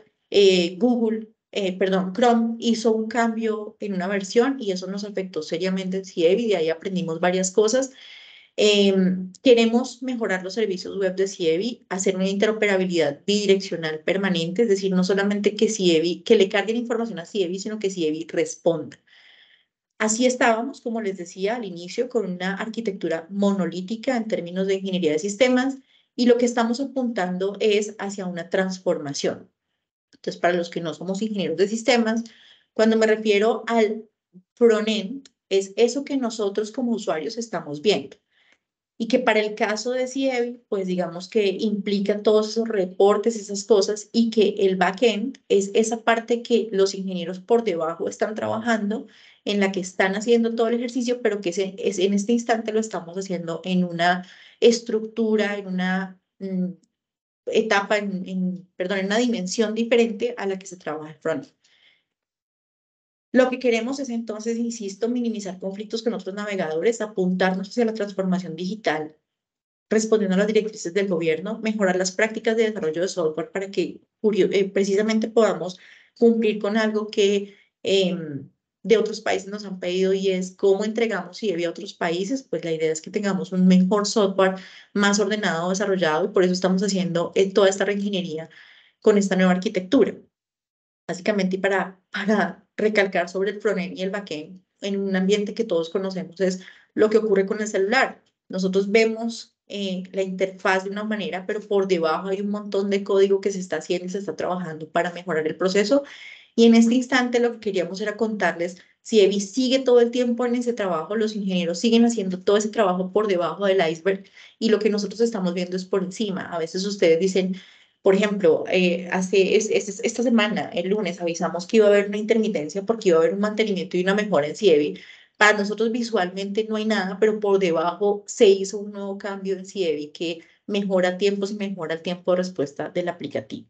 Chrome hizo un cambio en una versión y eso nos afectó seriamente en CIEVI. De ahí aprendimos varias cosas. Queremos mejorar los servicios web de CIEVI, hacer una interoperabilidad bidireccional permanente, es decir, no solamente que CIEVI, que le carguen información a CIEVI, sino que CIEVI responda. Así estábamos, como les decía al inicio, con una arquitectura monolítica en términos de ingeniería de sistemas y lo que estamos apuntando es hacia una transformación. Entonces, para los que no somos ingenieros de sistemas, cuando me refiero al frontend, es eso que nosotros como usuarios estamos viendo y que para el caso de CIEVI, pues digamos que implica todos esos reportes, esas cosas, y que el backend es esa parte que los ingenieros por debajo están trabajando, en la que están haciendo todo el ejercicio, pero que en este instante lo estamos haciendo en una estructura, en una etapa, perdón, en una dimensión diferente a la que se trabaja el front. Lo que queremos es entonces, insisto, minimizar conflictos con otros navegadores, apuntarnos hacia la transformación digital respondiendo a las directrices del gobierno, mejorar las prácticas de desarrollo de software para que precisamente podamos cumplir con algo que de otros países nos han pedido y es cómo entregamos IEVI a otros países. Pues la idea es que tengamos un mejor software más ordenado, desarrollado y por eso estamos haciendo toda esta reingeniería con esta nueva arquitectura. Básicamente, y para recalcar sobre el frontend y el backend, en un ambiente que todos conocemos, es lo que ocurre con el celular. Nosotros vemos la interfaz de una manera, pero por debajo hay un montón de código que se está haciendo y se está trabajando para mejorar el proceso. Y en este instante lo que queríamos era contarles si Evi sigue todo el tiempo en ese trabajo, los ingenieros siguen haciendo todo ese trabajo por debajo del iceberg y lo que nosotros estamos viendo es por encima. A veces ustedes dicen, por ejemplo, esta semana, el lunes, avisamos que iba a haber una intermitencia porque iba a haber un mantenimiento y una mejora en Cievi. Para nosotros visualmente no hay nada, pero por debajo se hizo un nuevo cambio en Cievi que mejora tiempos y mejora el tiempo de respuesta del aplicativo.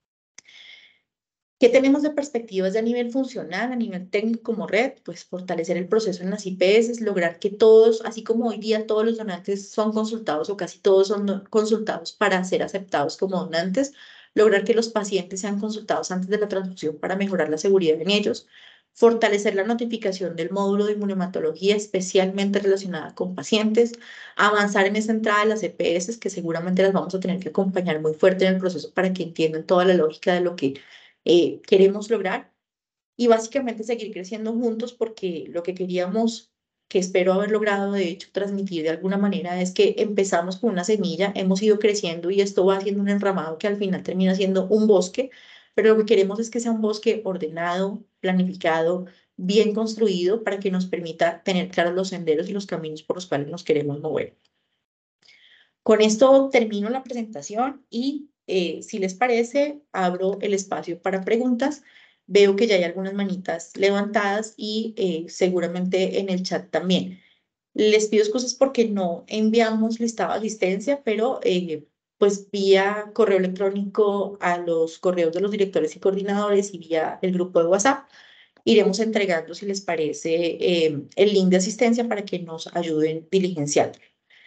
¿Qué tenemos de perspectivas de a nivel funcional, a nivel técnico como red? Pues fortalecer el proceso en las IPS, lograr que todos, así como hoy día todos los donantes son consultados o casi todos son consultados para ser aceptados como donantes, lograr que los pacientes sean consultados antes de la transfusión para mejorar la seguridad en ellos, fortalecer la notificación del módulo de inmunohematología especialmente relacionada con pacientes, avanzar en esa entrada de las EPS que seguramente las vamos a tener que acompañar muy fuerte en el proceso para que entiendan toda la lógica de lo que queremos lograr y básicamente seguir creciendo juntos porque lo que queríamos, que espero haber logrado de hecho transmitir de alguna manera es que empezamos con una semilla, hemos ido creciendo y esto va haciendo un enramado que al final termina siendo un bosque, pero lo que queremos es que sea un bosque ordenado, planificado, bien construido para que nos permita tener claros los senderos y los caminos por los cuales nos queremos mover. Con esto termino la presentación y si les parece, abro el espacio para preguntas. Veo que ya hay algunas manitas levantadas y seguramente en el chat también. Les pido excusas porque no enviamos listado de asistencia, pero pues vía correo electrónico a los correos de los directores y coordinadores y vía el grupo de WhatsApp iremos entregando, si les parece, el link de asistencia para que nos ayuden diligenciando.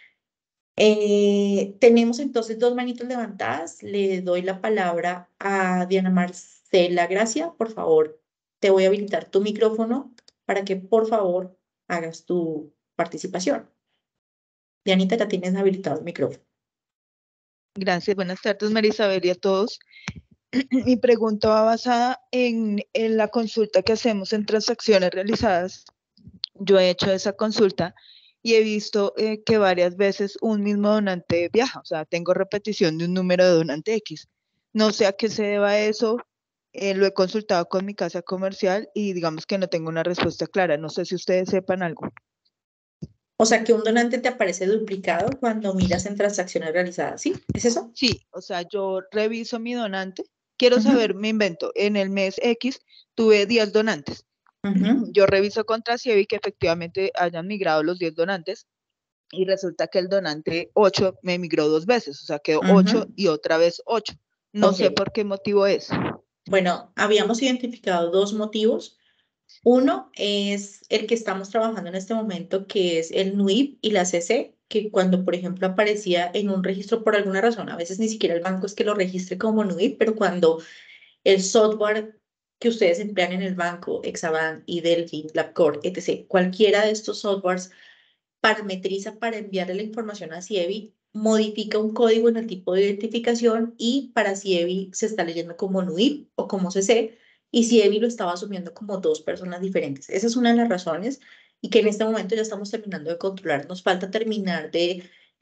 Tenemos entonces dos manitos levantadas. Le doy la palabra a Diana Marcela Gracia. Por favor, te voy a habilitar tu micrófono para que por favor hagas tu participación. Dianita, ya tienes habilitado el micrófono. Gracias, buenas tardes Marisabel y a todos. Mi pregunta va basada en la consulta que hacemos en transacciones realizadas. Yo he hecho esa consulta y he visto que varias veces un mismo donante viaja, o sea, tengo repetición de un número de donante X. No sé a qué se deba eso, lo he consultado con mi casa comercial y digamos que no tengo una respuesta clara. No sé si ustedes sepan algo. O sea, que un donante te aparece duplicado cuando miras en transacciones realizadas, ¿sí? ¿Es eso? Sí, o sea, yo reviso mi donante, quiero saber, me invento, en el mes X tuve 10 donantes. Yo reviso contra Cievi que efectivamente hayan migrado los 10 donantes y resulta que el donante 8 me migró 2 veces, o sea, quedó 8 y otra vez 8. No sé por qué motivo es. Bueno, habíamos identificado dos motivos. Uno es el que estamos trabajando en este momento, que es el NUIP y la CC, que cuando, por ejemplo, aparecía en un registro por alguna razón, a veces ni siquiera el banco es que lo registre como NUIP, pero cuando el software que ustedes emplean en el banco, Hexabank, Delphi, Labcorp, etc., cualquiera de estos softwares parametriza para enviarle la información a Cievi, modifica un código en el tipo de identificación y para Cievi se está leyendo como NUIP o como CC y Cievi lo estaba asumiendo como dos personas diferentes. Esa es una de las razones y que en este momento ya estamos terminando de controlar. Nos falta terminar de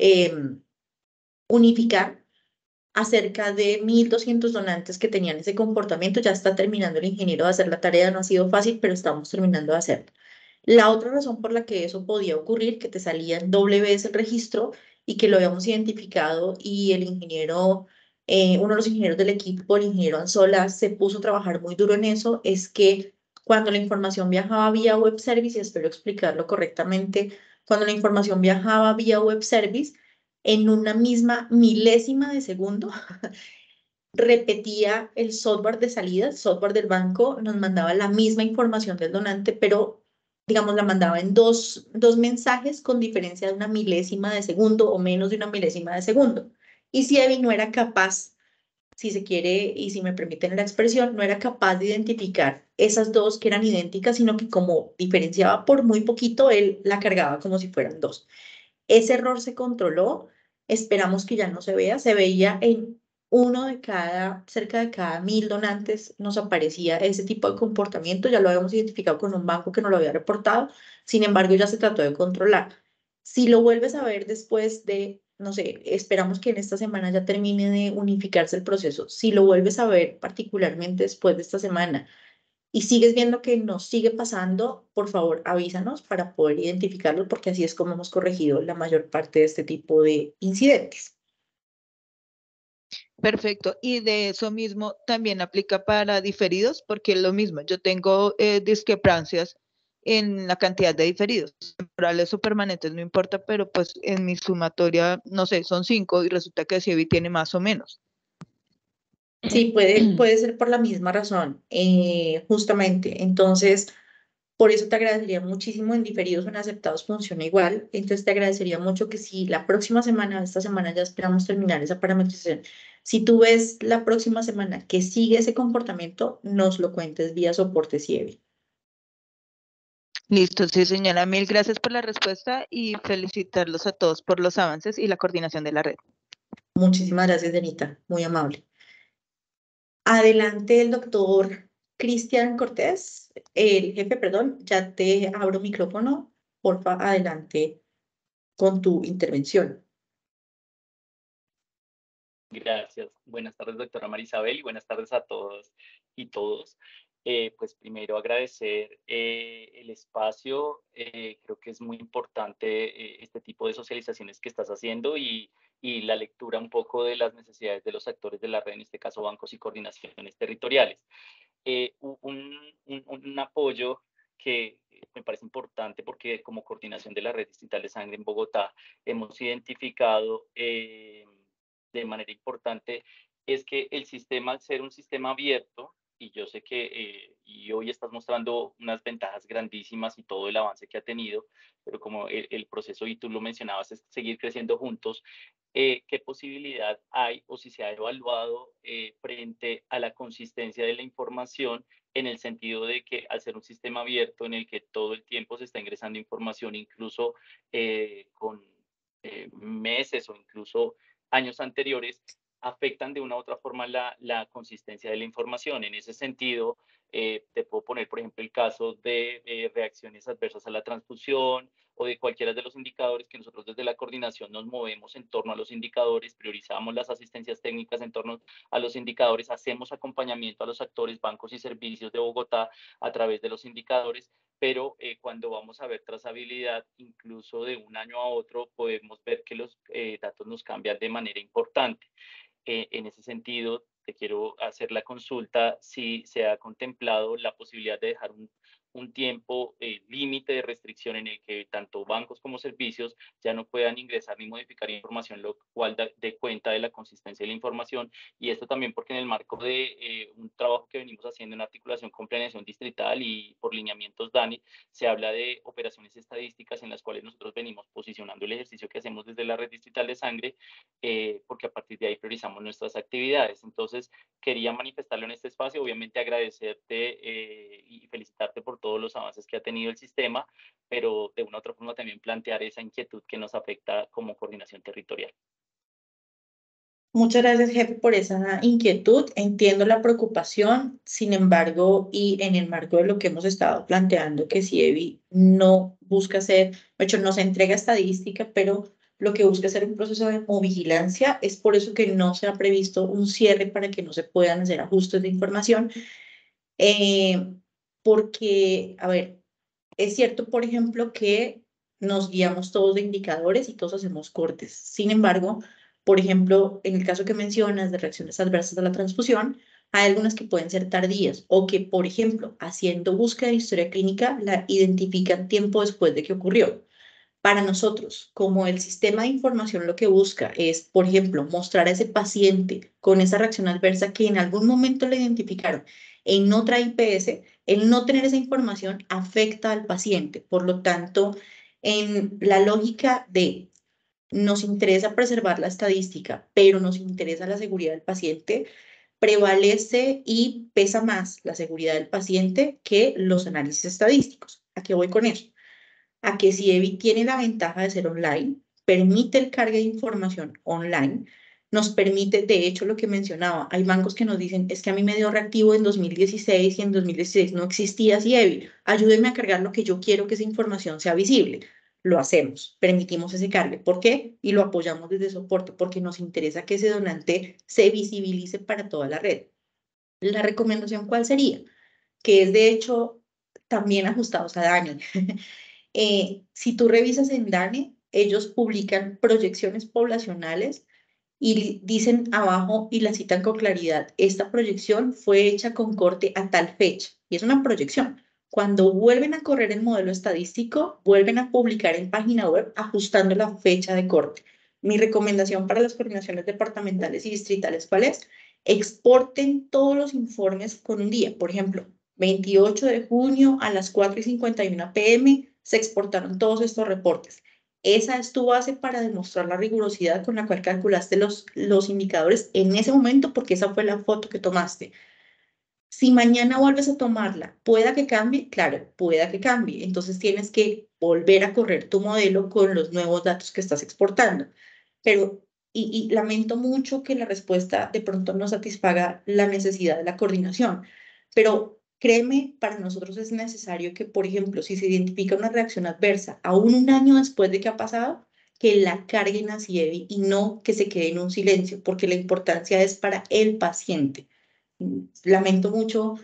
unificar acerca de 1.200 donantes que tenían ese comportamiento. Ya está terminando el ingeniero de hacer la tarea, no ha sido fácil, pero estamos terminando de hacerlo. La otra razón por la que eso podía ocurrir, que te salía en doble vez el registro y que lo habíamos identificado y el ingeniero, uno de los ingenieros del equipo, el ingeniero Anzola, se puso a trabajar muy duro en eso, es que cuando la información viajaba vía web service, y espero explicarlo correctamente, cuando la información viajaba vía web service, en una misma milésima de segundo, repetía el software de salida, el software del banco, nos mandaba la misma información del donante, pero digamos, la mandaba en dos mensajes con diferencia de una milésima de segundo o menos de una milésima de segundo. Y si Evi no era capaz, si se quiere y si me permiten la expresión, no era capaz de identificar esas dos que eran idénticas, sino que como diferenciaba por muy poquito, él la cargaba como si fueran dos. Ese error se controló, esperamos que ya no se vea, se veía en uno de cada, cerca de cada 1000 donantes nos aparecía ese tipo de comportamiento, ya lo habíamos identificado con un banco que nos lo había reportado, sin embargo ya se trató de controlar. Si lo vuelves a ver después de, no sé, esperamos que en esta semana ya termine de unificarse el proceso, si lo vuelves a ver particularmente después de esta semana, y sigues viendo que nos sigue pasando, por favor avísanos para poder identificarlo, porque así es como hemos corregido la mayor parte de este tipo de incidentes. Perfecto. Y de eso mismo también aplica para diferidos, porque es lo mismo. Yo tengo discrepancias en la cantidad de diferidos, temporales o permanentes, no importa, pero pues en mi sumatoria, no sé, son 5 y resulta que Cievi tiene más o menos. Sí, puede ser por la misma razón, justamente. Entonces, por eso te agradecería muchísimo, en diferidos o en aceptados funciona igual. Entonces, te agradecería mucho que si la próxima semana, esta semana ya esperamos terminar esa parametrización, si tú ves la próxima semana que sigue ese comportamiento, nos lo cuentes vía soporte CIEVI. Listo, sí, señora. Mil gracias por la respuesta y felicitarlos a todos por los avances y la coordinación de la red. Muchísimas gracias, Denita, muy amable. Adelante el doctor Cristian Cortés, el jefe, perdón, ya te abro micrófono, porfa, adelante con tu intervención. Gracias. Buenas tardes, doctora Marisabel, y buenas tardes a todos y todos. Pues primero agradecer el espacio. Creo que es muy importante este tipo de socializaciones que estás haciendo y la lectura un poco de las necesidades de los actores de la red, en este caso bancos y coordinaciones territoriales. Un apoyo que me parece importante porque como coordinación de la red distrital de sangre en Bogotá hemos identificado de manera importante es que el sistema, al ser un sistema abierto, y yo sé que y hoy estás mostrando unas ventajas grandísimas y todo el avance que ha tenido, pero como el proceso, y tú lo mencionabas, es seguir creciendo juntos, ¿qué posibilidad hay o si se ha evaluado frente a la consistencia de la información en el sentido de que al ser un sistema abierto en el que todo el tiempo se está ingresando información, incluso con meses o incluso años anteriores, afectan de una u otra forma la consistencia de la información? En ese sentido, te puedo poner, por ejemplo, el caso de reacciones adversas a la transfusión o de cualquiera de los indicadores que nosotros desde la coordinación nos movemos en torno a los indicadores, priorizamos las asistencias técnicas en torno a los indicadores, hacemos acompañamiento a los actores, bancos y servicios de Bogotá a través de los indicadores, pero cuando vamos a ver trazabilidad, incluso de un año a otro, podemos ver que los datos nos cambian de manera importante. En ese sentido, te quiero hacer la consulta si se ha contemplado la posibilidad de dejar un tiempo límite de restricción en el que tanto bancos como servicios ya no puedan ingresar ni modificar información, lo cual dé cuenta de la consistencia de la información. Y esto también porque en el marco de un trabajo que venimos haciendo en articulación con planeación distrital y por lineamientos DANI, se habla de operaciones estadísticas en las cuales nosotros venimos posicionando el ejercicio que hacemos desde la red distrital de sangre, porque a partir de ahí priorizamos nuestras actividades. Entonces, quería manifestarlo en este espacio, obviamente agradecerte y felicitarte por todos los avances que ha tenido el sistema, pero de una u otra forma también plantear esa inquietud que nos afecta como coordinación territorial. Muchas gracias, jefe, por esa inquietud. Entiendo la preocupación, sin embargo, y en el marco de lo que hemos estado planteando, que CIEVI no busca hacer, de hecho, no se entrega estadística, pero lo que busca hacer un proceso de vigilancia, es por eso que no se ha previsto un cierre para que no se puedan hacer ajustes de información, eh, porque, a ver, es cierto, por ejemplo, que nos guiamos todos de indicadores y todos hacemos cortes. Sin embargo, por ejemplo, en el caso que mencionas de reacciones adversas a la transfusión, hay algunas que pueden ser tardías o que, por ejemplo, haciendo búsqueda de historia clínica, la identifican tiempo después de que ocurrió. Para nosotros, como el sistema de información lo que busca es, por ejemplo, mostrar a ese paciente con esa reacción adversa que en algún momento le identificaron en otra IPS, El no tener esa información afecta al paciente. Por lo tanto, en la lógica de nos interesa preservar la estadística, pero nos interesa la seguridad del paciente, prevalece y pesa más la seguridad del paciente que los análisis estadísticos. ¿A qué voy con eso? A que CIEVI tiene la ventaja de ser online, permite el cargue de información online, nos permite, de hecho, lo que mencionaba, hay bancos que nos dicen, es que a mí me dio reactivo en 2016 y en 2016 no existía CIEVI, ayúdenme a cargar lo que yo quiero que esa información sea visible. Lo hacemos, permitimos ese cargue. ¿Por qué? Y lo apoyamos desde soporte, porque nos interesa que ese donante se visibilice para toda la red. La recomendación, ¿cuál sería? Que es de hecho también ajustados a DANI. Si tú revisas en DANE, ellos publican proyecciones poblacionales y dicen abajo y la citan con claridad, esta proyección fue hecha con corte a tal fecha. Y es una proyección. Cuando vuelven a correr el modelo estadístico, vuelven a publicar en página web ajustando la fecha de corte. Mi recomendación para las coordinaciones departamentales y distritales, ¿cuál es? Exporten todos los informes con un día. Por ejemplo, 28 de junio a las 4:51 p.m. se exportaron todos estos reportes. Esa es tu base para demostrar la rigurosidad con la cual calculaste los indicadores en ese momento, porque esa fue la foto que tomaste. Si mañana vuelves a tomarla, ¿pueda que cambie? Claro, pueda que cambie. Entonces tienes que volver a correr tu modelo con los nuevos datos que estás exportando. Pero, y lamento mucho que la respuesta de pronto no satisfaga la necesidad de la coordinación, pero créeme, para nosotros es necesario que, por ejemplo, si se identifica una reacción adversa, aún un año después de que ha pasado, que la carguen a CIEVI y no que se quede en un silencio, porque la importancia es para el paciente. Lamento mucho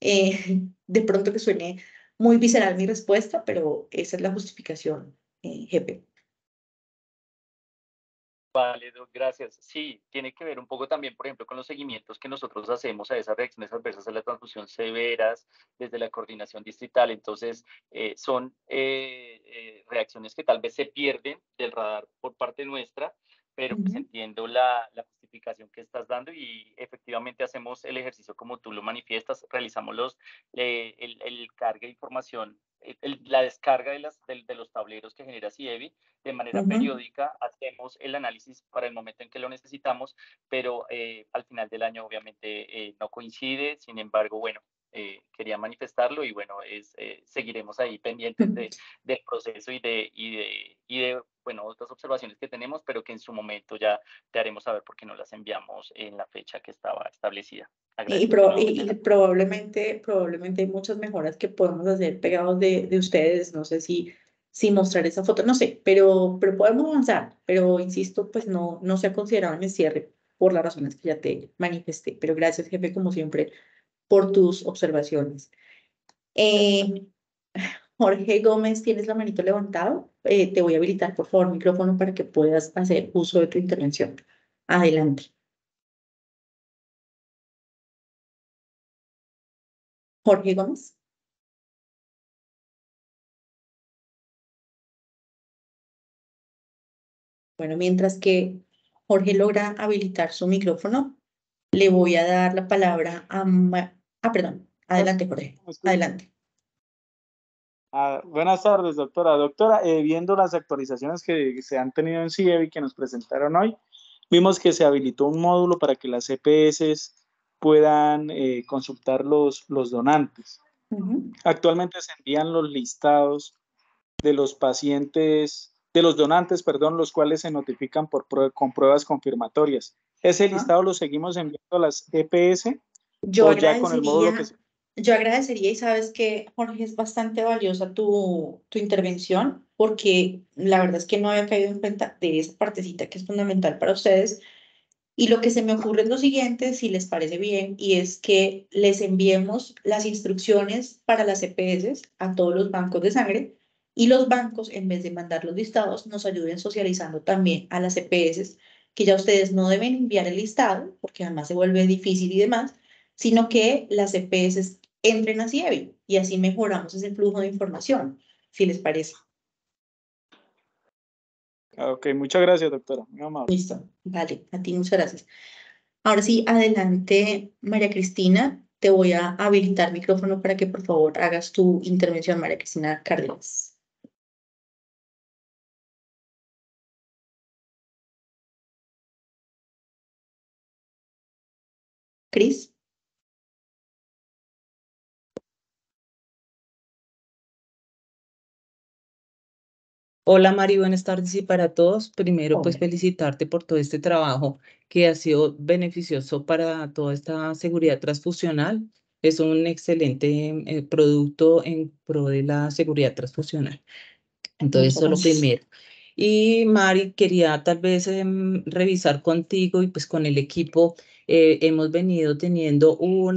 de pronto que suene muy visceral mi respuesta, pero esa es la justificación, Jefe. Vale, gracias. Sí, tiene que ver un poco también, por ejemplo, con los seguimientos que nosotros hacemos a esas reacciones adversas a la transfusión severas desde la coordinación distrital. Entonces, son reacciones que tal vez se pierden del radar por parte nuestra, pero pues entiendo la justificación que estás dando y efectivamente hacemos el ejercicio como tú lo manifiestas, realizamos el carga de información, la descarga de los tableros que genera CIEVI de manera periódica, hacemos el análisis para el momento en que lo necesitamos, pero al final del año obviamente no coincide, sin embargo, bueno, quería manifestarlo y bueno, seguiremos ahí pendientes del proceso y de bueno, otras observaciones que tenemos, pero que en su momento ya te haremos saber por qué no las enviamos en la fecha que estaba establecida. Probablemente hay muchas mejoras que podemos hacer pegados de ustedes, no sé si mostrar esa foto, no sé, pero podemos avanzar, pero insisto, pues no se ha considerado en el cierre por las razones que ya te manifesté, pero gracias, jefe, como siempre, por tus observaciones. Jorge Gómez, ¿tienes la manito levantado? Te voy a habilitar, por favor, el micrófono para que puedas hacer uso de tu intervención. Adelante. Jorge Gómez. Bueno, mientras que Jorge logra habilitar su micrófono, le voy a dar la palabra a... perdón. Adelante, Jorge. Adelante. Buenas tardes, doctora. Doctora, viendo las actualizaciones que se han tenido en CIEVI que nos presentaron hoy, vimos que se habilitó un módulo para que las EPS puedan consultar los donantes. Actualmente se envían los listados de los pacientes, de los donantes, perdón, los cuales se notifican con pruebas confirmatorias. ¿Ese listado lo seguimos enviando a las EPS? Yo agradecería y sabes que, Jorge, es bastante valiosa tu intervención porque la verdad es que no había caído en cuenta de esa partecita que es fundamental para ustedes. Y lo que se me ocurre es lo siguiente, si les parece bien, y es que les enviemos las instrucciones para las EPS a todos los bancos de sangre y los bancos, en vez de mandar los listados, nos ayuden socializando también a las EPS, que ya ustedes no deben enviar el listado, porque además se vuelve difícil y demás, sino que las EPS entren a CIEVI y así mejoramos ese flujo de información, si les parece. Ok, muchas gracias, doctora. Muy amable. Listo, vale, a ti muchas gracias. Ahora sí, adelante, María Cristina. te voy a habilitar micrófono para que por favor hagas tu intervención, María Cristina Cárdenas. Cris. Hola Mari, buenas tardes y para todos. Primero, pues Hola. felicitarte por todo este trabajo que ha sido beneficioso para toda esta seguridad transfusional. Es un excelente producto en pro de la seguridad transfusional. Entonces, Muchas eso es lo gracias. primero. Y Mari, quería tal vez revisar contigo y pues con el equipo. Hemos venido teniendo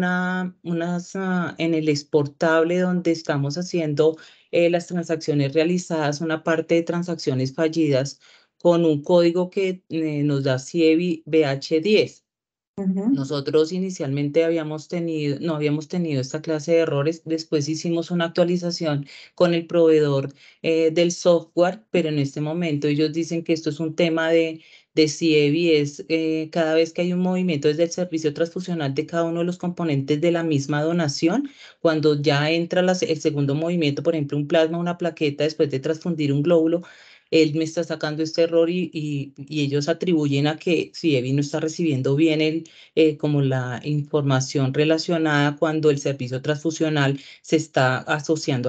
en el exportable donde estamos haciendo las transacciones realizadas, una parte de transacciones fallidas con un código que nos da CIEBI BH10. Nosotros inicialmente no habíamos tenido esta clase de errores, después hicimos una actualización con el proveedor del software, pero en este momento ellos dicen que esto es un tema de CIEBI, cada vez que hay un movimiento desde el servicio transfusional de cada uno de los componentes de la misma donación, cuando ya entra el segundo movimiento, por ejemplo, un plasma, una plaqueta, después de transfundir un glóbulo, él me está sacando este error y ellos atribuyen a que CIEBI no está recibiendo bien como la información relacionada cuando el servicio transfusional se está asociando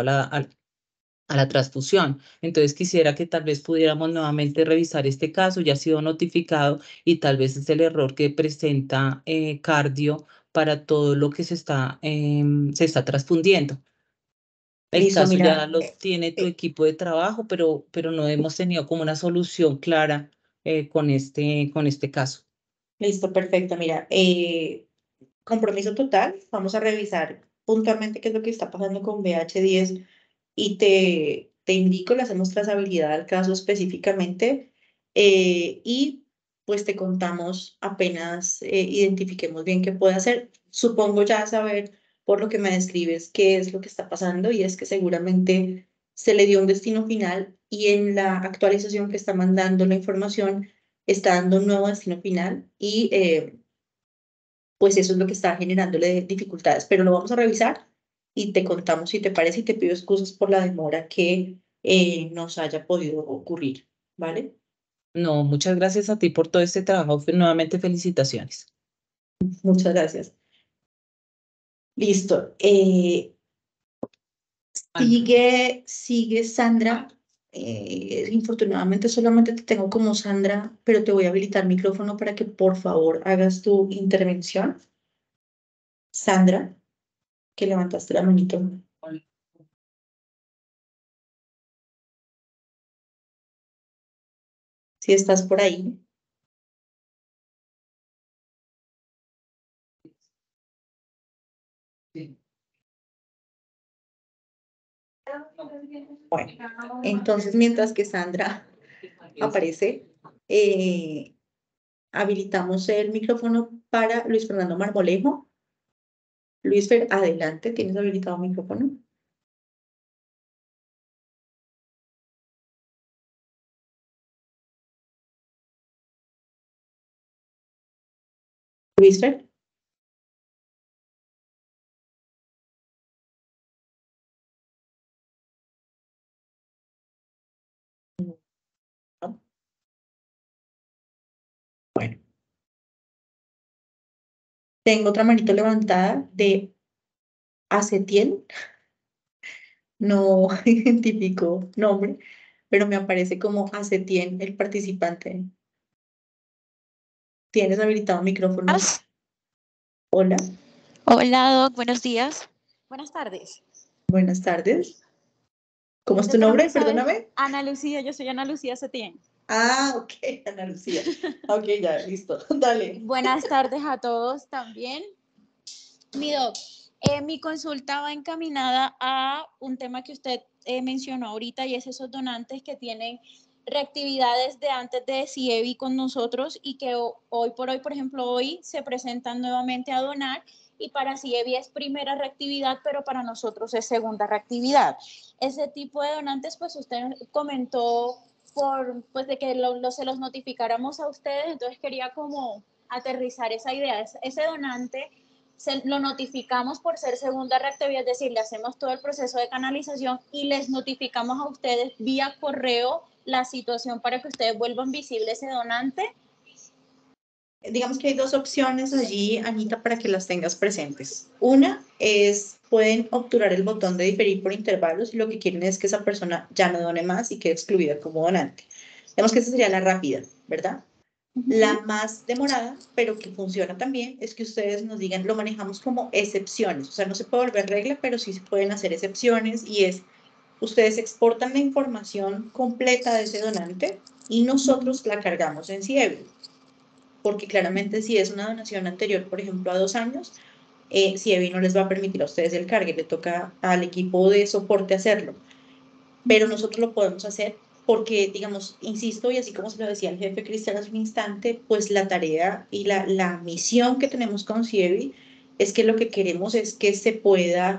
a la transfusión. Entonces quisiera que tal vez pudiéramos nuevamente revisar este caso, ya ha sido notificado y tal vez es el error que presenta Cardio para todo lo que se está transfundiendo. El Listo, caso ya mira, lo tiene tu equipo de trabajo, pero no hemos tenido como una solución clara con este caso. listo, perfecto. Mira, compromiso total. Vamos a revisar puntualmente qué es lo que está pasando con BH10 y te indico, le hacemos trazabilidad al caso específicamente y pues te contamos apenas identifiquemos bien qué puede hacer. Supongo ya saber por lo que me describes qué es lo que está pasando y es que seguramente se le dio un destino final y en la actualización que está mandando la información está dando un nuevo destino final y pues eso es lo que está generándole dificultades, pero lo vamos a revisar y te contamos si te parece y te pido excusas por la demora que nos haya podido ocurrir, ¿vale? No, muchas gracias a ti por todo este trabajo. Nuevamente felicitaciones. Muchas gracias. Listo. Sigue Sandra. Infortunadamente solamente te tengo como Sandra, pero te voy a habilitar micrófono para que por favor hagas tu intervención. Sandra, que levantaste la manito. Si estás por ahí. Bueno, entonces mientras que Sandra aparece, habilitamos el micrófono para Luis Fernando Marmolejo. Luis Fer, adelante, tienes habilitado el micrófono. Luis Fer. No. Bueno, tengo otra manito levantada de Acetiel. No identifico nombre, pero me aparece como Acetiel el participante. ¿Tienes habilitado el micrófono? Hola, Hola, Doc, buenos días. Buenas tardes. buenas tardes. ¿Cómo es tu Doctora nombre? Marisabel, Perdóname. Ana Lucía, yo soy Ana Lucía Setién. Ah, ok, Ana Lucía. Ok, ya, listo. Dale. Buenas tardes a todos también. Mi Doc, mi consulta va encaminada a un tema que usted mencionó ahorita y es esos donantes que tienen reactividades de antes de CIEBI con nosotros y que hoy por hoy, por ejemplo, hoy se presentan nuevamente a donar y para CIEBI es primera reactividad, pero para nosotros es segunda reactividad. Ese tipo de donantes, pues usted comentó pues de que se los notificáramos a ustedes, entonces quería como aterrizar esa idea. Ese donante lo notificamos por ser segunda reactividad, es decir, le hacemos todo el proceso de canalización y les notificamos a ustedes vía correo la situación para que ustedes vuelvan visible ese donante. Digamos que hay dos opciones allí, Anita, para que las tengas presentes. Una es, pueden obturar el botón de diferir por intervalos y lo que quieren es que esa persona ya no done más y quede excluida como donante. Digamos que esa sería la rápida, ¿verdad? La más demorada, pero que funciona también, es que ustedes nos digan, lo manejamos como excepciones, o sea, no se puede volver regla, pero sí se pueden hacer excepciones y es, ustedes exportan la información completa de ese donante y nosotros la cargamos en CIEBI, porque claramente si es una donación anterior, por ejemplo, a 2 años, CIEBI no les va a permitir a ustedes el cargue, le toca al equipo de soporte hacerlo, pero nosotros lo podemos hacer porque, digamos, insisto, y así como se lo decía el jefe Cristian hace un instante, pues la tarea y la misión que tenemos con CIEBI es que lo que queremos es que se pueda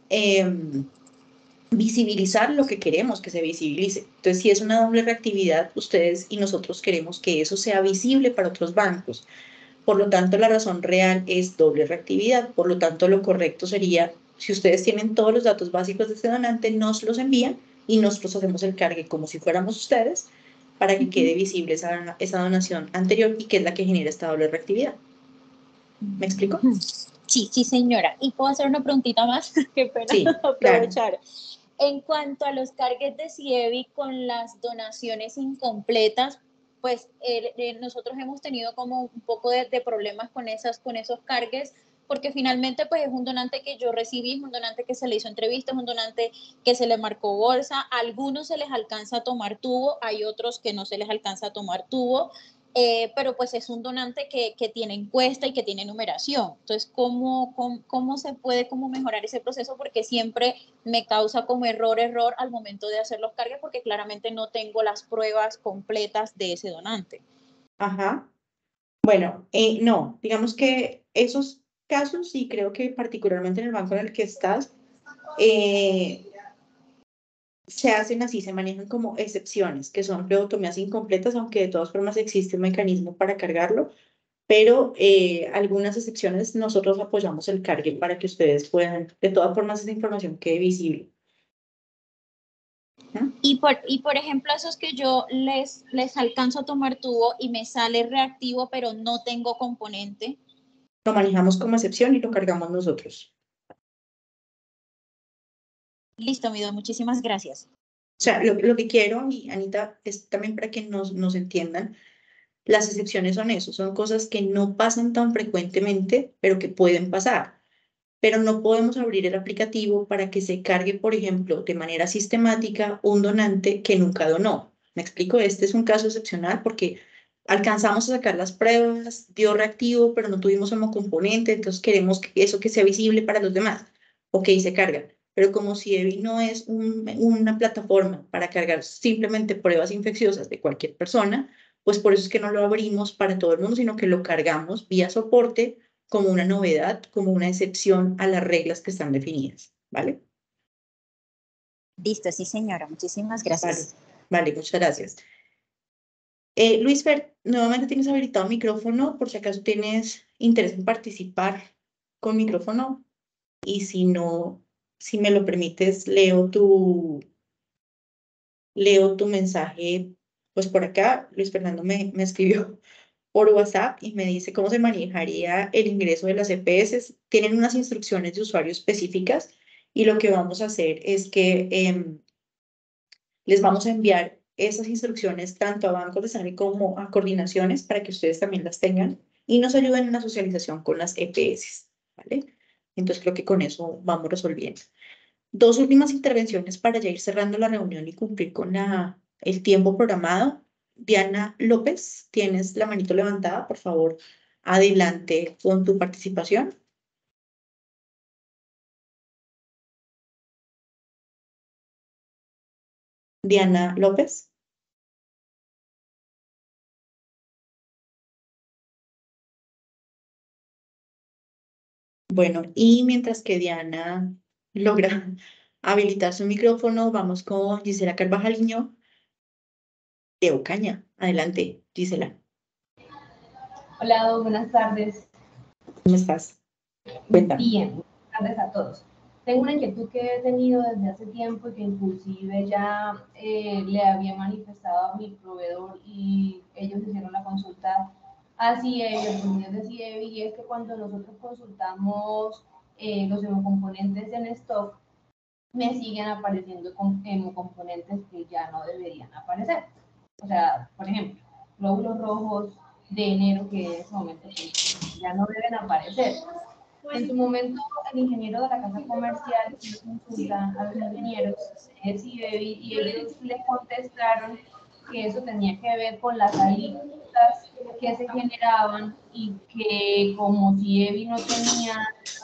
visibilizar lo que queremos que se visibilice. Entonces, si es una doble reactividad, ustedes y nosotros queremos que eso sea visible para otros bancos. Por lo tanto, la razón real es doble reactividad. Por lo tanto, lo correcto sería, si ustedes tienen todos los datos básicos de este donante, nos los envían y nosotros hacemos el cargue como si fuéramos ustedes para que quede visible esa donación anterior y que es la que genera esta doble reactividad. ¿Me explico? Sí, sí, señora. ¿Y puedo hacer una preguntita más? Qué pena Sí, aprovechar. claro. En cuanto a los cargues de CIEBI con las donaciones incompletas, pues nosotros hemos tenido como un poco de problemas con esos cargues, porque finalmente pues es un donante que yo recibí, es un donante que se le hizo entrevista, es un donante que se le marcó bolsa, a algunos se les alcanza a tomar tubo, hay otros que no se les alcanza a tomar tubo, pero pues es un donante que tiene encuesta y que tiene numeración. Entonces, ¿cómo se puede mejorar ese proceso? Porque siempre me causa como error al momento de hacer los cargues porque claramente no tengo las pruebas completas de ese donante. Ajá. Bueno, no, digamos que esos casos sí creo que particularmente en el banco en el que estás, se hacen así, se manejan como excepciones, que son pleurotomías incompletas, aunque de todas formas existe un mecanismo para cargarlo, pero algunas excepciones nosotros apoyamos el cargue para que ustedes puedan, de todas formas, esa información quede visible. ¿Ah? Y por ejemplo, esos que yo les alcanzo a tomar tubo y me sale reactivo, pero no tengo componente. Lo manejamos como excepción y lo cargamos nosotros. Listo, mi don, muchísimas gracias. O sea, lo que quiero, y Anita, es también para que nos entiendan, las excepciones son eso, son cosas que no pasan tan frecuentemente, pero que pueden pasar. Pero no podemos abrir el aplicativo para que se cargue, por ejemplo, de manera sistemática un donante que nunca donó. ¿Me explico? Este es un caso excepcional porque alcanzamos a sacar las pruebas, dio reactivo, pero no tuvimos homocomponente, entonces queremos que eso que sea visible para los demás. Ok, se carga. Pero como CIEBI no es una plataforma para cargar simplemente pruebas infecciosas de cualquier persona, pues por eso es que no lo abrimos para todo el mundo, sino que lo cargamos vía soporte como una novedad, como una excepción a las reglas que están definidas, ¿vale? Listo, sí, señora. Muchísimas gracias. Vale, muchas gracias. Luis Fer, nuevamente tienes habilitado micrófono, por si acaso tienes interés en participar con micrófono, y si no, si me lo permites, leo tu mensaje, pues por acá. Luis Fernando me escribió por WhatsApp y me dice cómo se manejaría el ingreso de las EPS. Tienen unas instrucciones de usuario específicas y lo que vamos a hacer es que les vamos a enviar esas instrucciones tanto a bancos de sangre como a coordinaciones para que ustedes también las tengan y nos ayuden en la socialización con las EPS, ¿vale? Entonces creo que con eso vamos resolviendo. Dos últimas intervenciones para ya ir cerrando la reunión y cumplir con el tiempo programado. Diana López, tienes la manito levantada, por favor, adelante con tu participación. Diana López. Bueno, y mientras que Diana logra habilitar su micrófono, vamos con Gisela Carvajaliño de Ocaña. Adelante, Gisela. Hola, buenas tardes. ¿Cómo estás? Cuéntame. Bien, buenas tardes a todos. Tengo una inquietud que he tenido desde hace tiempo y que inclusive ya le había manifestado a mi proveedor y ellos hicieron la consulta a CIEVI, a los ingenieros de CIEVI, y es que cuando nosotros consultamos los hemocomponentes en stock, me siguen apareciendo hemocomponentes que ya no deberían aparecer. O sea, por ejemplo, glóbulos rojos de enero que en ese momento ya no deben aparecer. En su momento, el ingeniero de la casa comercial hizo consulta a los ingenieros de CIEVI y ellos le contestaron que eso tenía que ver con las alícuotas que se generaban y que como CIEVI no tenía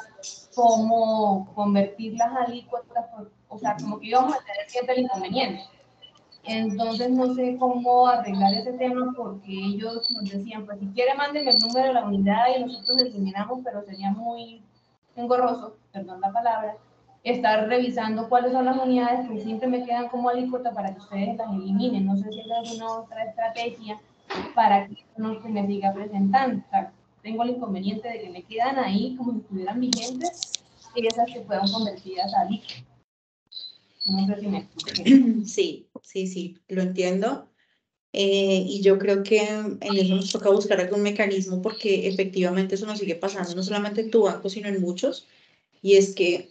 cómo convertir las alícuotas, o sea, como que íbamos a tener siempre el inconveniente. Entonces no sé cómo arreglar ese tema porque ellos nos decían, pues si quiere mándenme el número de la unidad y nosotros lo eliminamos, pero sería muy engorroso, perdón la palabra, estar revisando cuáles son las unidades que siempre me quedan como alícuota para que ustedes las eliminen. No sé si hay alguna otra estrategia para que no se me siga presentando. O sea, tengo el inconveniente de que me quedan ahí como si estuvieran vigentes y esas que fueron convertidas a alícuota. No sé si me expliqué. Sí, lo entiendo. Y yo creo que en eso nos toca buscar algún mecanismo porque efectivamente eso nos sigue pasando, no solamente en tu banco, sino en muchos. Y es que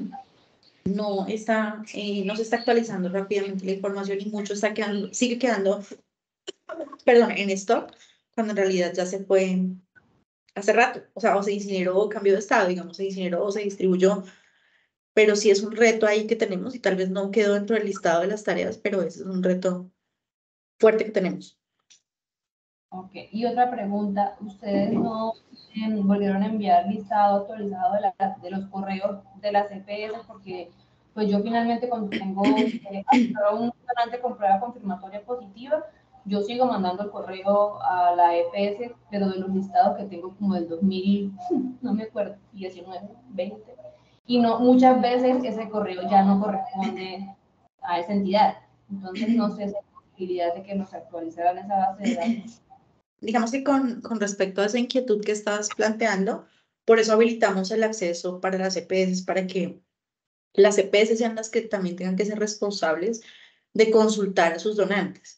no se está actualizando rápidamente la información y mucho sigue quedando, perdón, en stock, cuando en realidad ya se fue hace rato. O sea, o se incineró o cambió de estado, digamos, se incineró o se distribuyó. Pero sí es un reto ahí que tenemos y tal vez no quedó dentro del listado de las tareas, pero ese es un reto fuerte que tenemos. Ok, y otra pregunta, ¿ustedes no volvieron a enviar listado actualizado de los correos de las EPS? Porque pues yo finalmente cuando tengo un donante con prueba confirmatoria positiva, yo sigo mandando el correo a la EPS, pero de los listados que tengo como del 2000, no me acuerdo, 19, 20, y no, muchas veces ese correo ya no corresponde a esa entidad. Entonces no sé si hay posibilidad de que nos actualizaran esa base de datos. Digamos que con respecto a esa inquietud que estabas planteando, por eso habilitamos el acceso para las EPS, para que las EPS sean las que también tengan que ser responsables de consultar a sus donantes.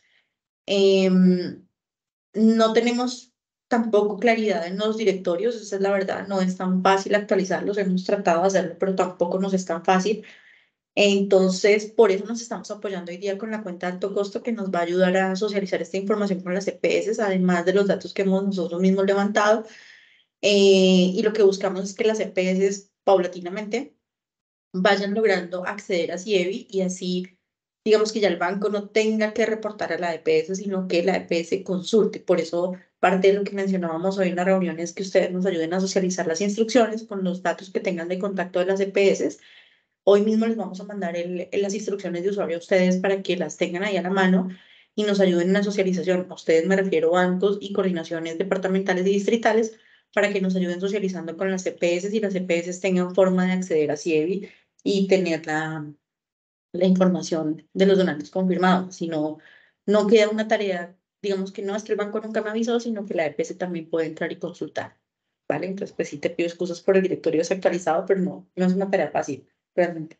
No tenemos tampoco claridad en los directorios, esa es la verdad, no es tan fácil actualizarlos, hemos tratado de hacerlo, pero tampoco nos es tan fácil. Entonces, por eso nos estamos apoyando hoy día con la cuenta de alto costo que nos va a ayudar a socializar esta información con las EPS, además de los datos que hemos nosotros mismos levantado. Y lo que buscamos es que las EPS paulatinamente vayan logrando acceder a CIEVI y así, digamos que ya el banco no tenga que reportar a la EPS, sino que la EPS consulte. Por eso, parte de lo que mencionábamos hoy en la reunión es que ustedes nos ayuden a socializar las instrucciones con los datos que tengan de contacto de las EPS. Hoy mismo les vamos a mandar las instrucciones de usuario a ustedes para que las tengan ahí a la mano y nos ayuden en la socialización. A ustedes me refiero a bancos y coordinaciones departamentales y distritales para que nos ayuden socializando con las EPS y las EPS tengan forma de acceder a CIEVI y tener la información de los donantes confirmados. Si no, no queda una tarea, digamos que no es que el banco nunca me avisó, sino que la EPS también puede entrar y consultar. ¿Vale? Entonces, pues sí te pido excusas por el directorio desactualizado, pero no es una tarea fácil, realmente.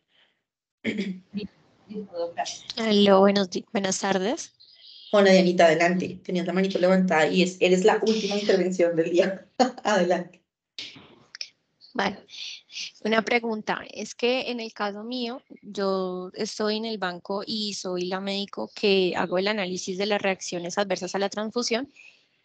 Aló, buenas tardes. Hola, Dianita, adelante. Tenías la manito levantada y eres la última intervención del día. Adelante. Vale, una pregunta. Es que en el caso mío, yo estoy en el banco y soy la médico que hago el análisis de las reacciones adversas a la transfusión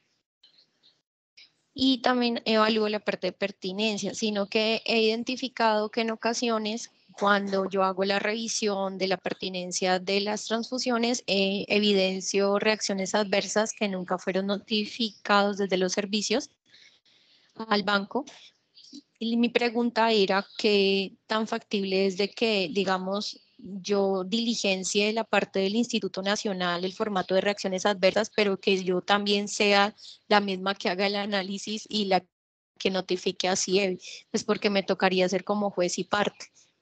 y también evalúo la parte de pertinencia, sino que he identificado que en ocasiones cuando yo hago la revisión de la pertinencia de las transfusiones, evidencio reacciones adversas que nunca fueron notificados desde los servicios al banco. Y mi pregunta era qué tan factible es de que, digamos, yo diligencie la parte del Instituto Nacional, el formato de reacciones adversas, pero que yo también sea la misma que haga el análisis y la que notifique a CIEVI, pues porque me tocaría ser como juez y parte.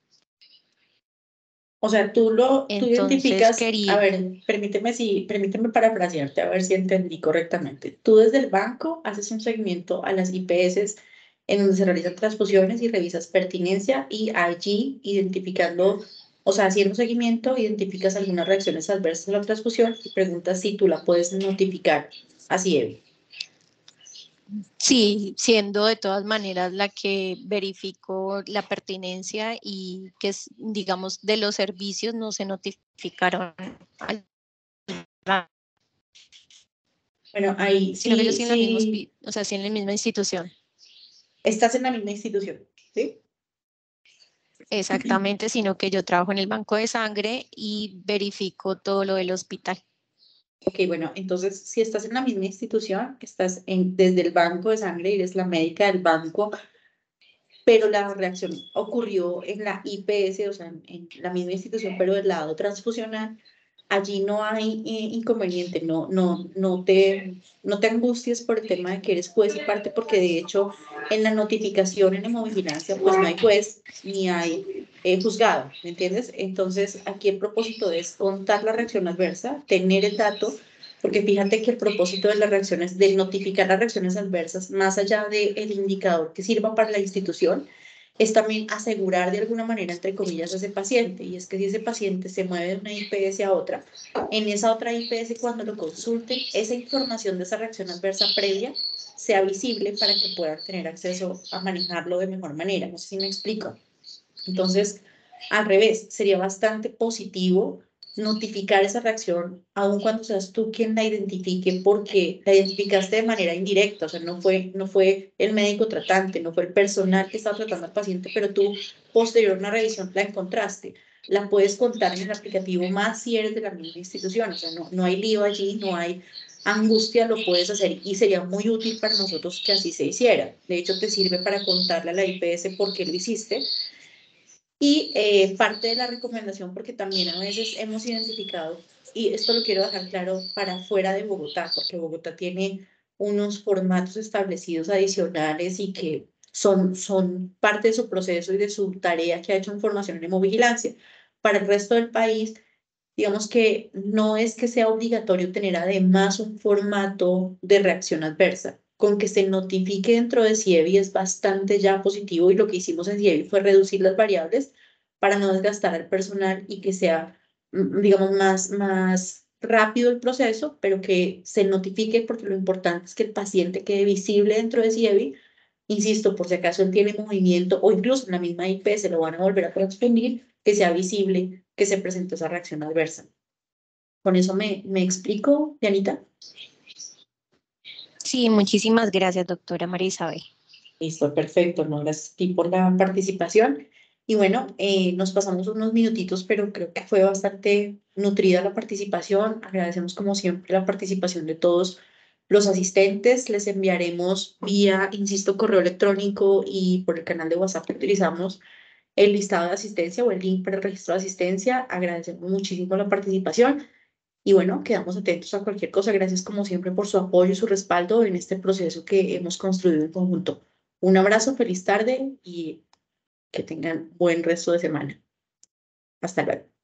O sea, tú identificas, quería... a ver, permíteme parafrasearte, a ver si entendí correctamente. Tú desde el banco haces un seguimiento a las IPS en donde se realizan transfusiones y revisas pertinencia y allí identificando, o sea, haciendo seguimiento, identificas algunas reacciones adversas a la transfusión y preguntas si tú la puedes notificar a CIEVI. Sí, siendo de todas maneras la que verificó la pertinencia y que, digamos, de los servicios no se notificaron al Bueno, ahí sino que yo sí, estoy en la sí. o sea, sí en la misma institución. Estás en la misma institución, ¿sí? Exactamente, sino que yo trabajo en el banco de sangre y verifico todo lo del hospital. Ok, bueno, entonces si estás en la misma institución, estás desde el banco de sangre, eres la médica del banco, pero la reacción ocurrió en la IPS, o sea, en la misma institución, pero del lado transfusional, allí no hay inconveniente, no te angusties por el tema de que eres juez y parte, porque de hecho en la notificación en hemovigilancia, pues no hay juez ni hay juzgado, ¿me entiendes? Entonces aquí el propósito es contar la reacción adversa, tener el dato, porque fíjate que el propósito de las reacciones, de notificar las reacciones adversas, más allá del indicador que sirva para la institución, es también asegurar de alguna manera, entre comillas, a ese paciente. Y es que si ese paciente se mueve de una IPS a otra, en esa otra IPS, cuando lo consulten, esa información de esa reacción adversa previa sea visible para que puedan tener acceso a manejarlo de mejor manera. No sé si me explico. Entonces, al revés, sería bastante positivo notificar esa reacción, aun cuando seas tú quien la identifique, porque la identificaste de manera indirecta, o sea, no fue el médico tratante, no fue el personal que estaba tratando al paciente, pero tú, posterior a una revisión, la encontraste. La puedes contar en el aplicativo más si eres de la misma institución, o sea, no hay lío allí, no hay angustia, lo puedes hacer y sería muy útil para nosotros que así se hiciera. De hecho, te sirve para contarle a la IPS por qué lo hiciste. Y parte de la recomendación, porque también a veces hemos identificado, y esto lo quiero dejar claro para fuera de Bogotá, porque Bogotá tiene unos formatos establecidos adicionales y que son parte de su proceso y de su tarea que ha hecho en formación en hemovigilancia. Para el resto del país, digamos que no es que sea obligatorio tener además un formato de reacción adversa. Con que se notifique dentro de CIEVI es bastante ya positivo y lo que hicimos en CIEVI fue reducir las variables para no desgastar al personal y que sea, digamos, más rápido el proceso, pero que se notifique porque lo importante es que el paciente quede visible dentro de CIEVI. Insisto, por si acaso él tiene movimiento o incluso en la misma IP se lo van a volver a transfundir, que sea visible que se presentó esa reacción adversa. ¿Con eso me explico, Dianita? Sí, muchísimas gracias, doctora María Isabel. Listo, perfecto. No, gracias a ti por la participación. Y bueno, nos pasamos unos minutitos, pero creo que fue bastante nutrida la participación. Agradecemos como siempre la participación de todos los asistentes. Les enviaremos vía, insisto, correo electrónico y por el canal de WhatsApp que utilizamos el listado de asistencia o el link para el registro de asistencia. Agradecemos muchísimo la participación. Y bueno, quedamos atentos a cualquier cosa. Gracias como siempre por su apoyo y su respaldo en este proceso que hemos construido en conjunto. Un abrazo, feliz tarde y que tengan buen resto de semana. Hasta luego.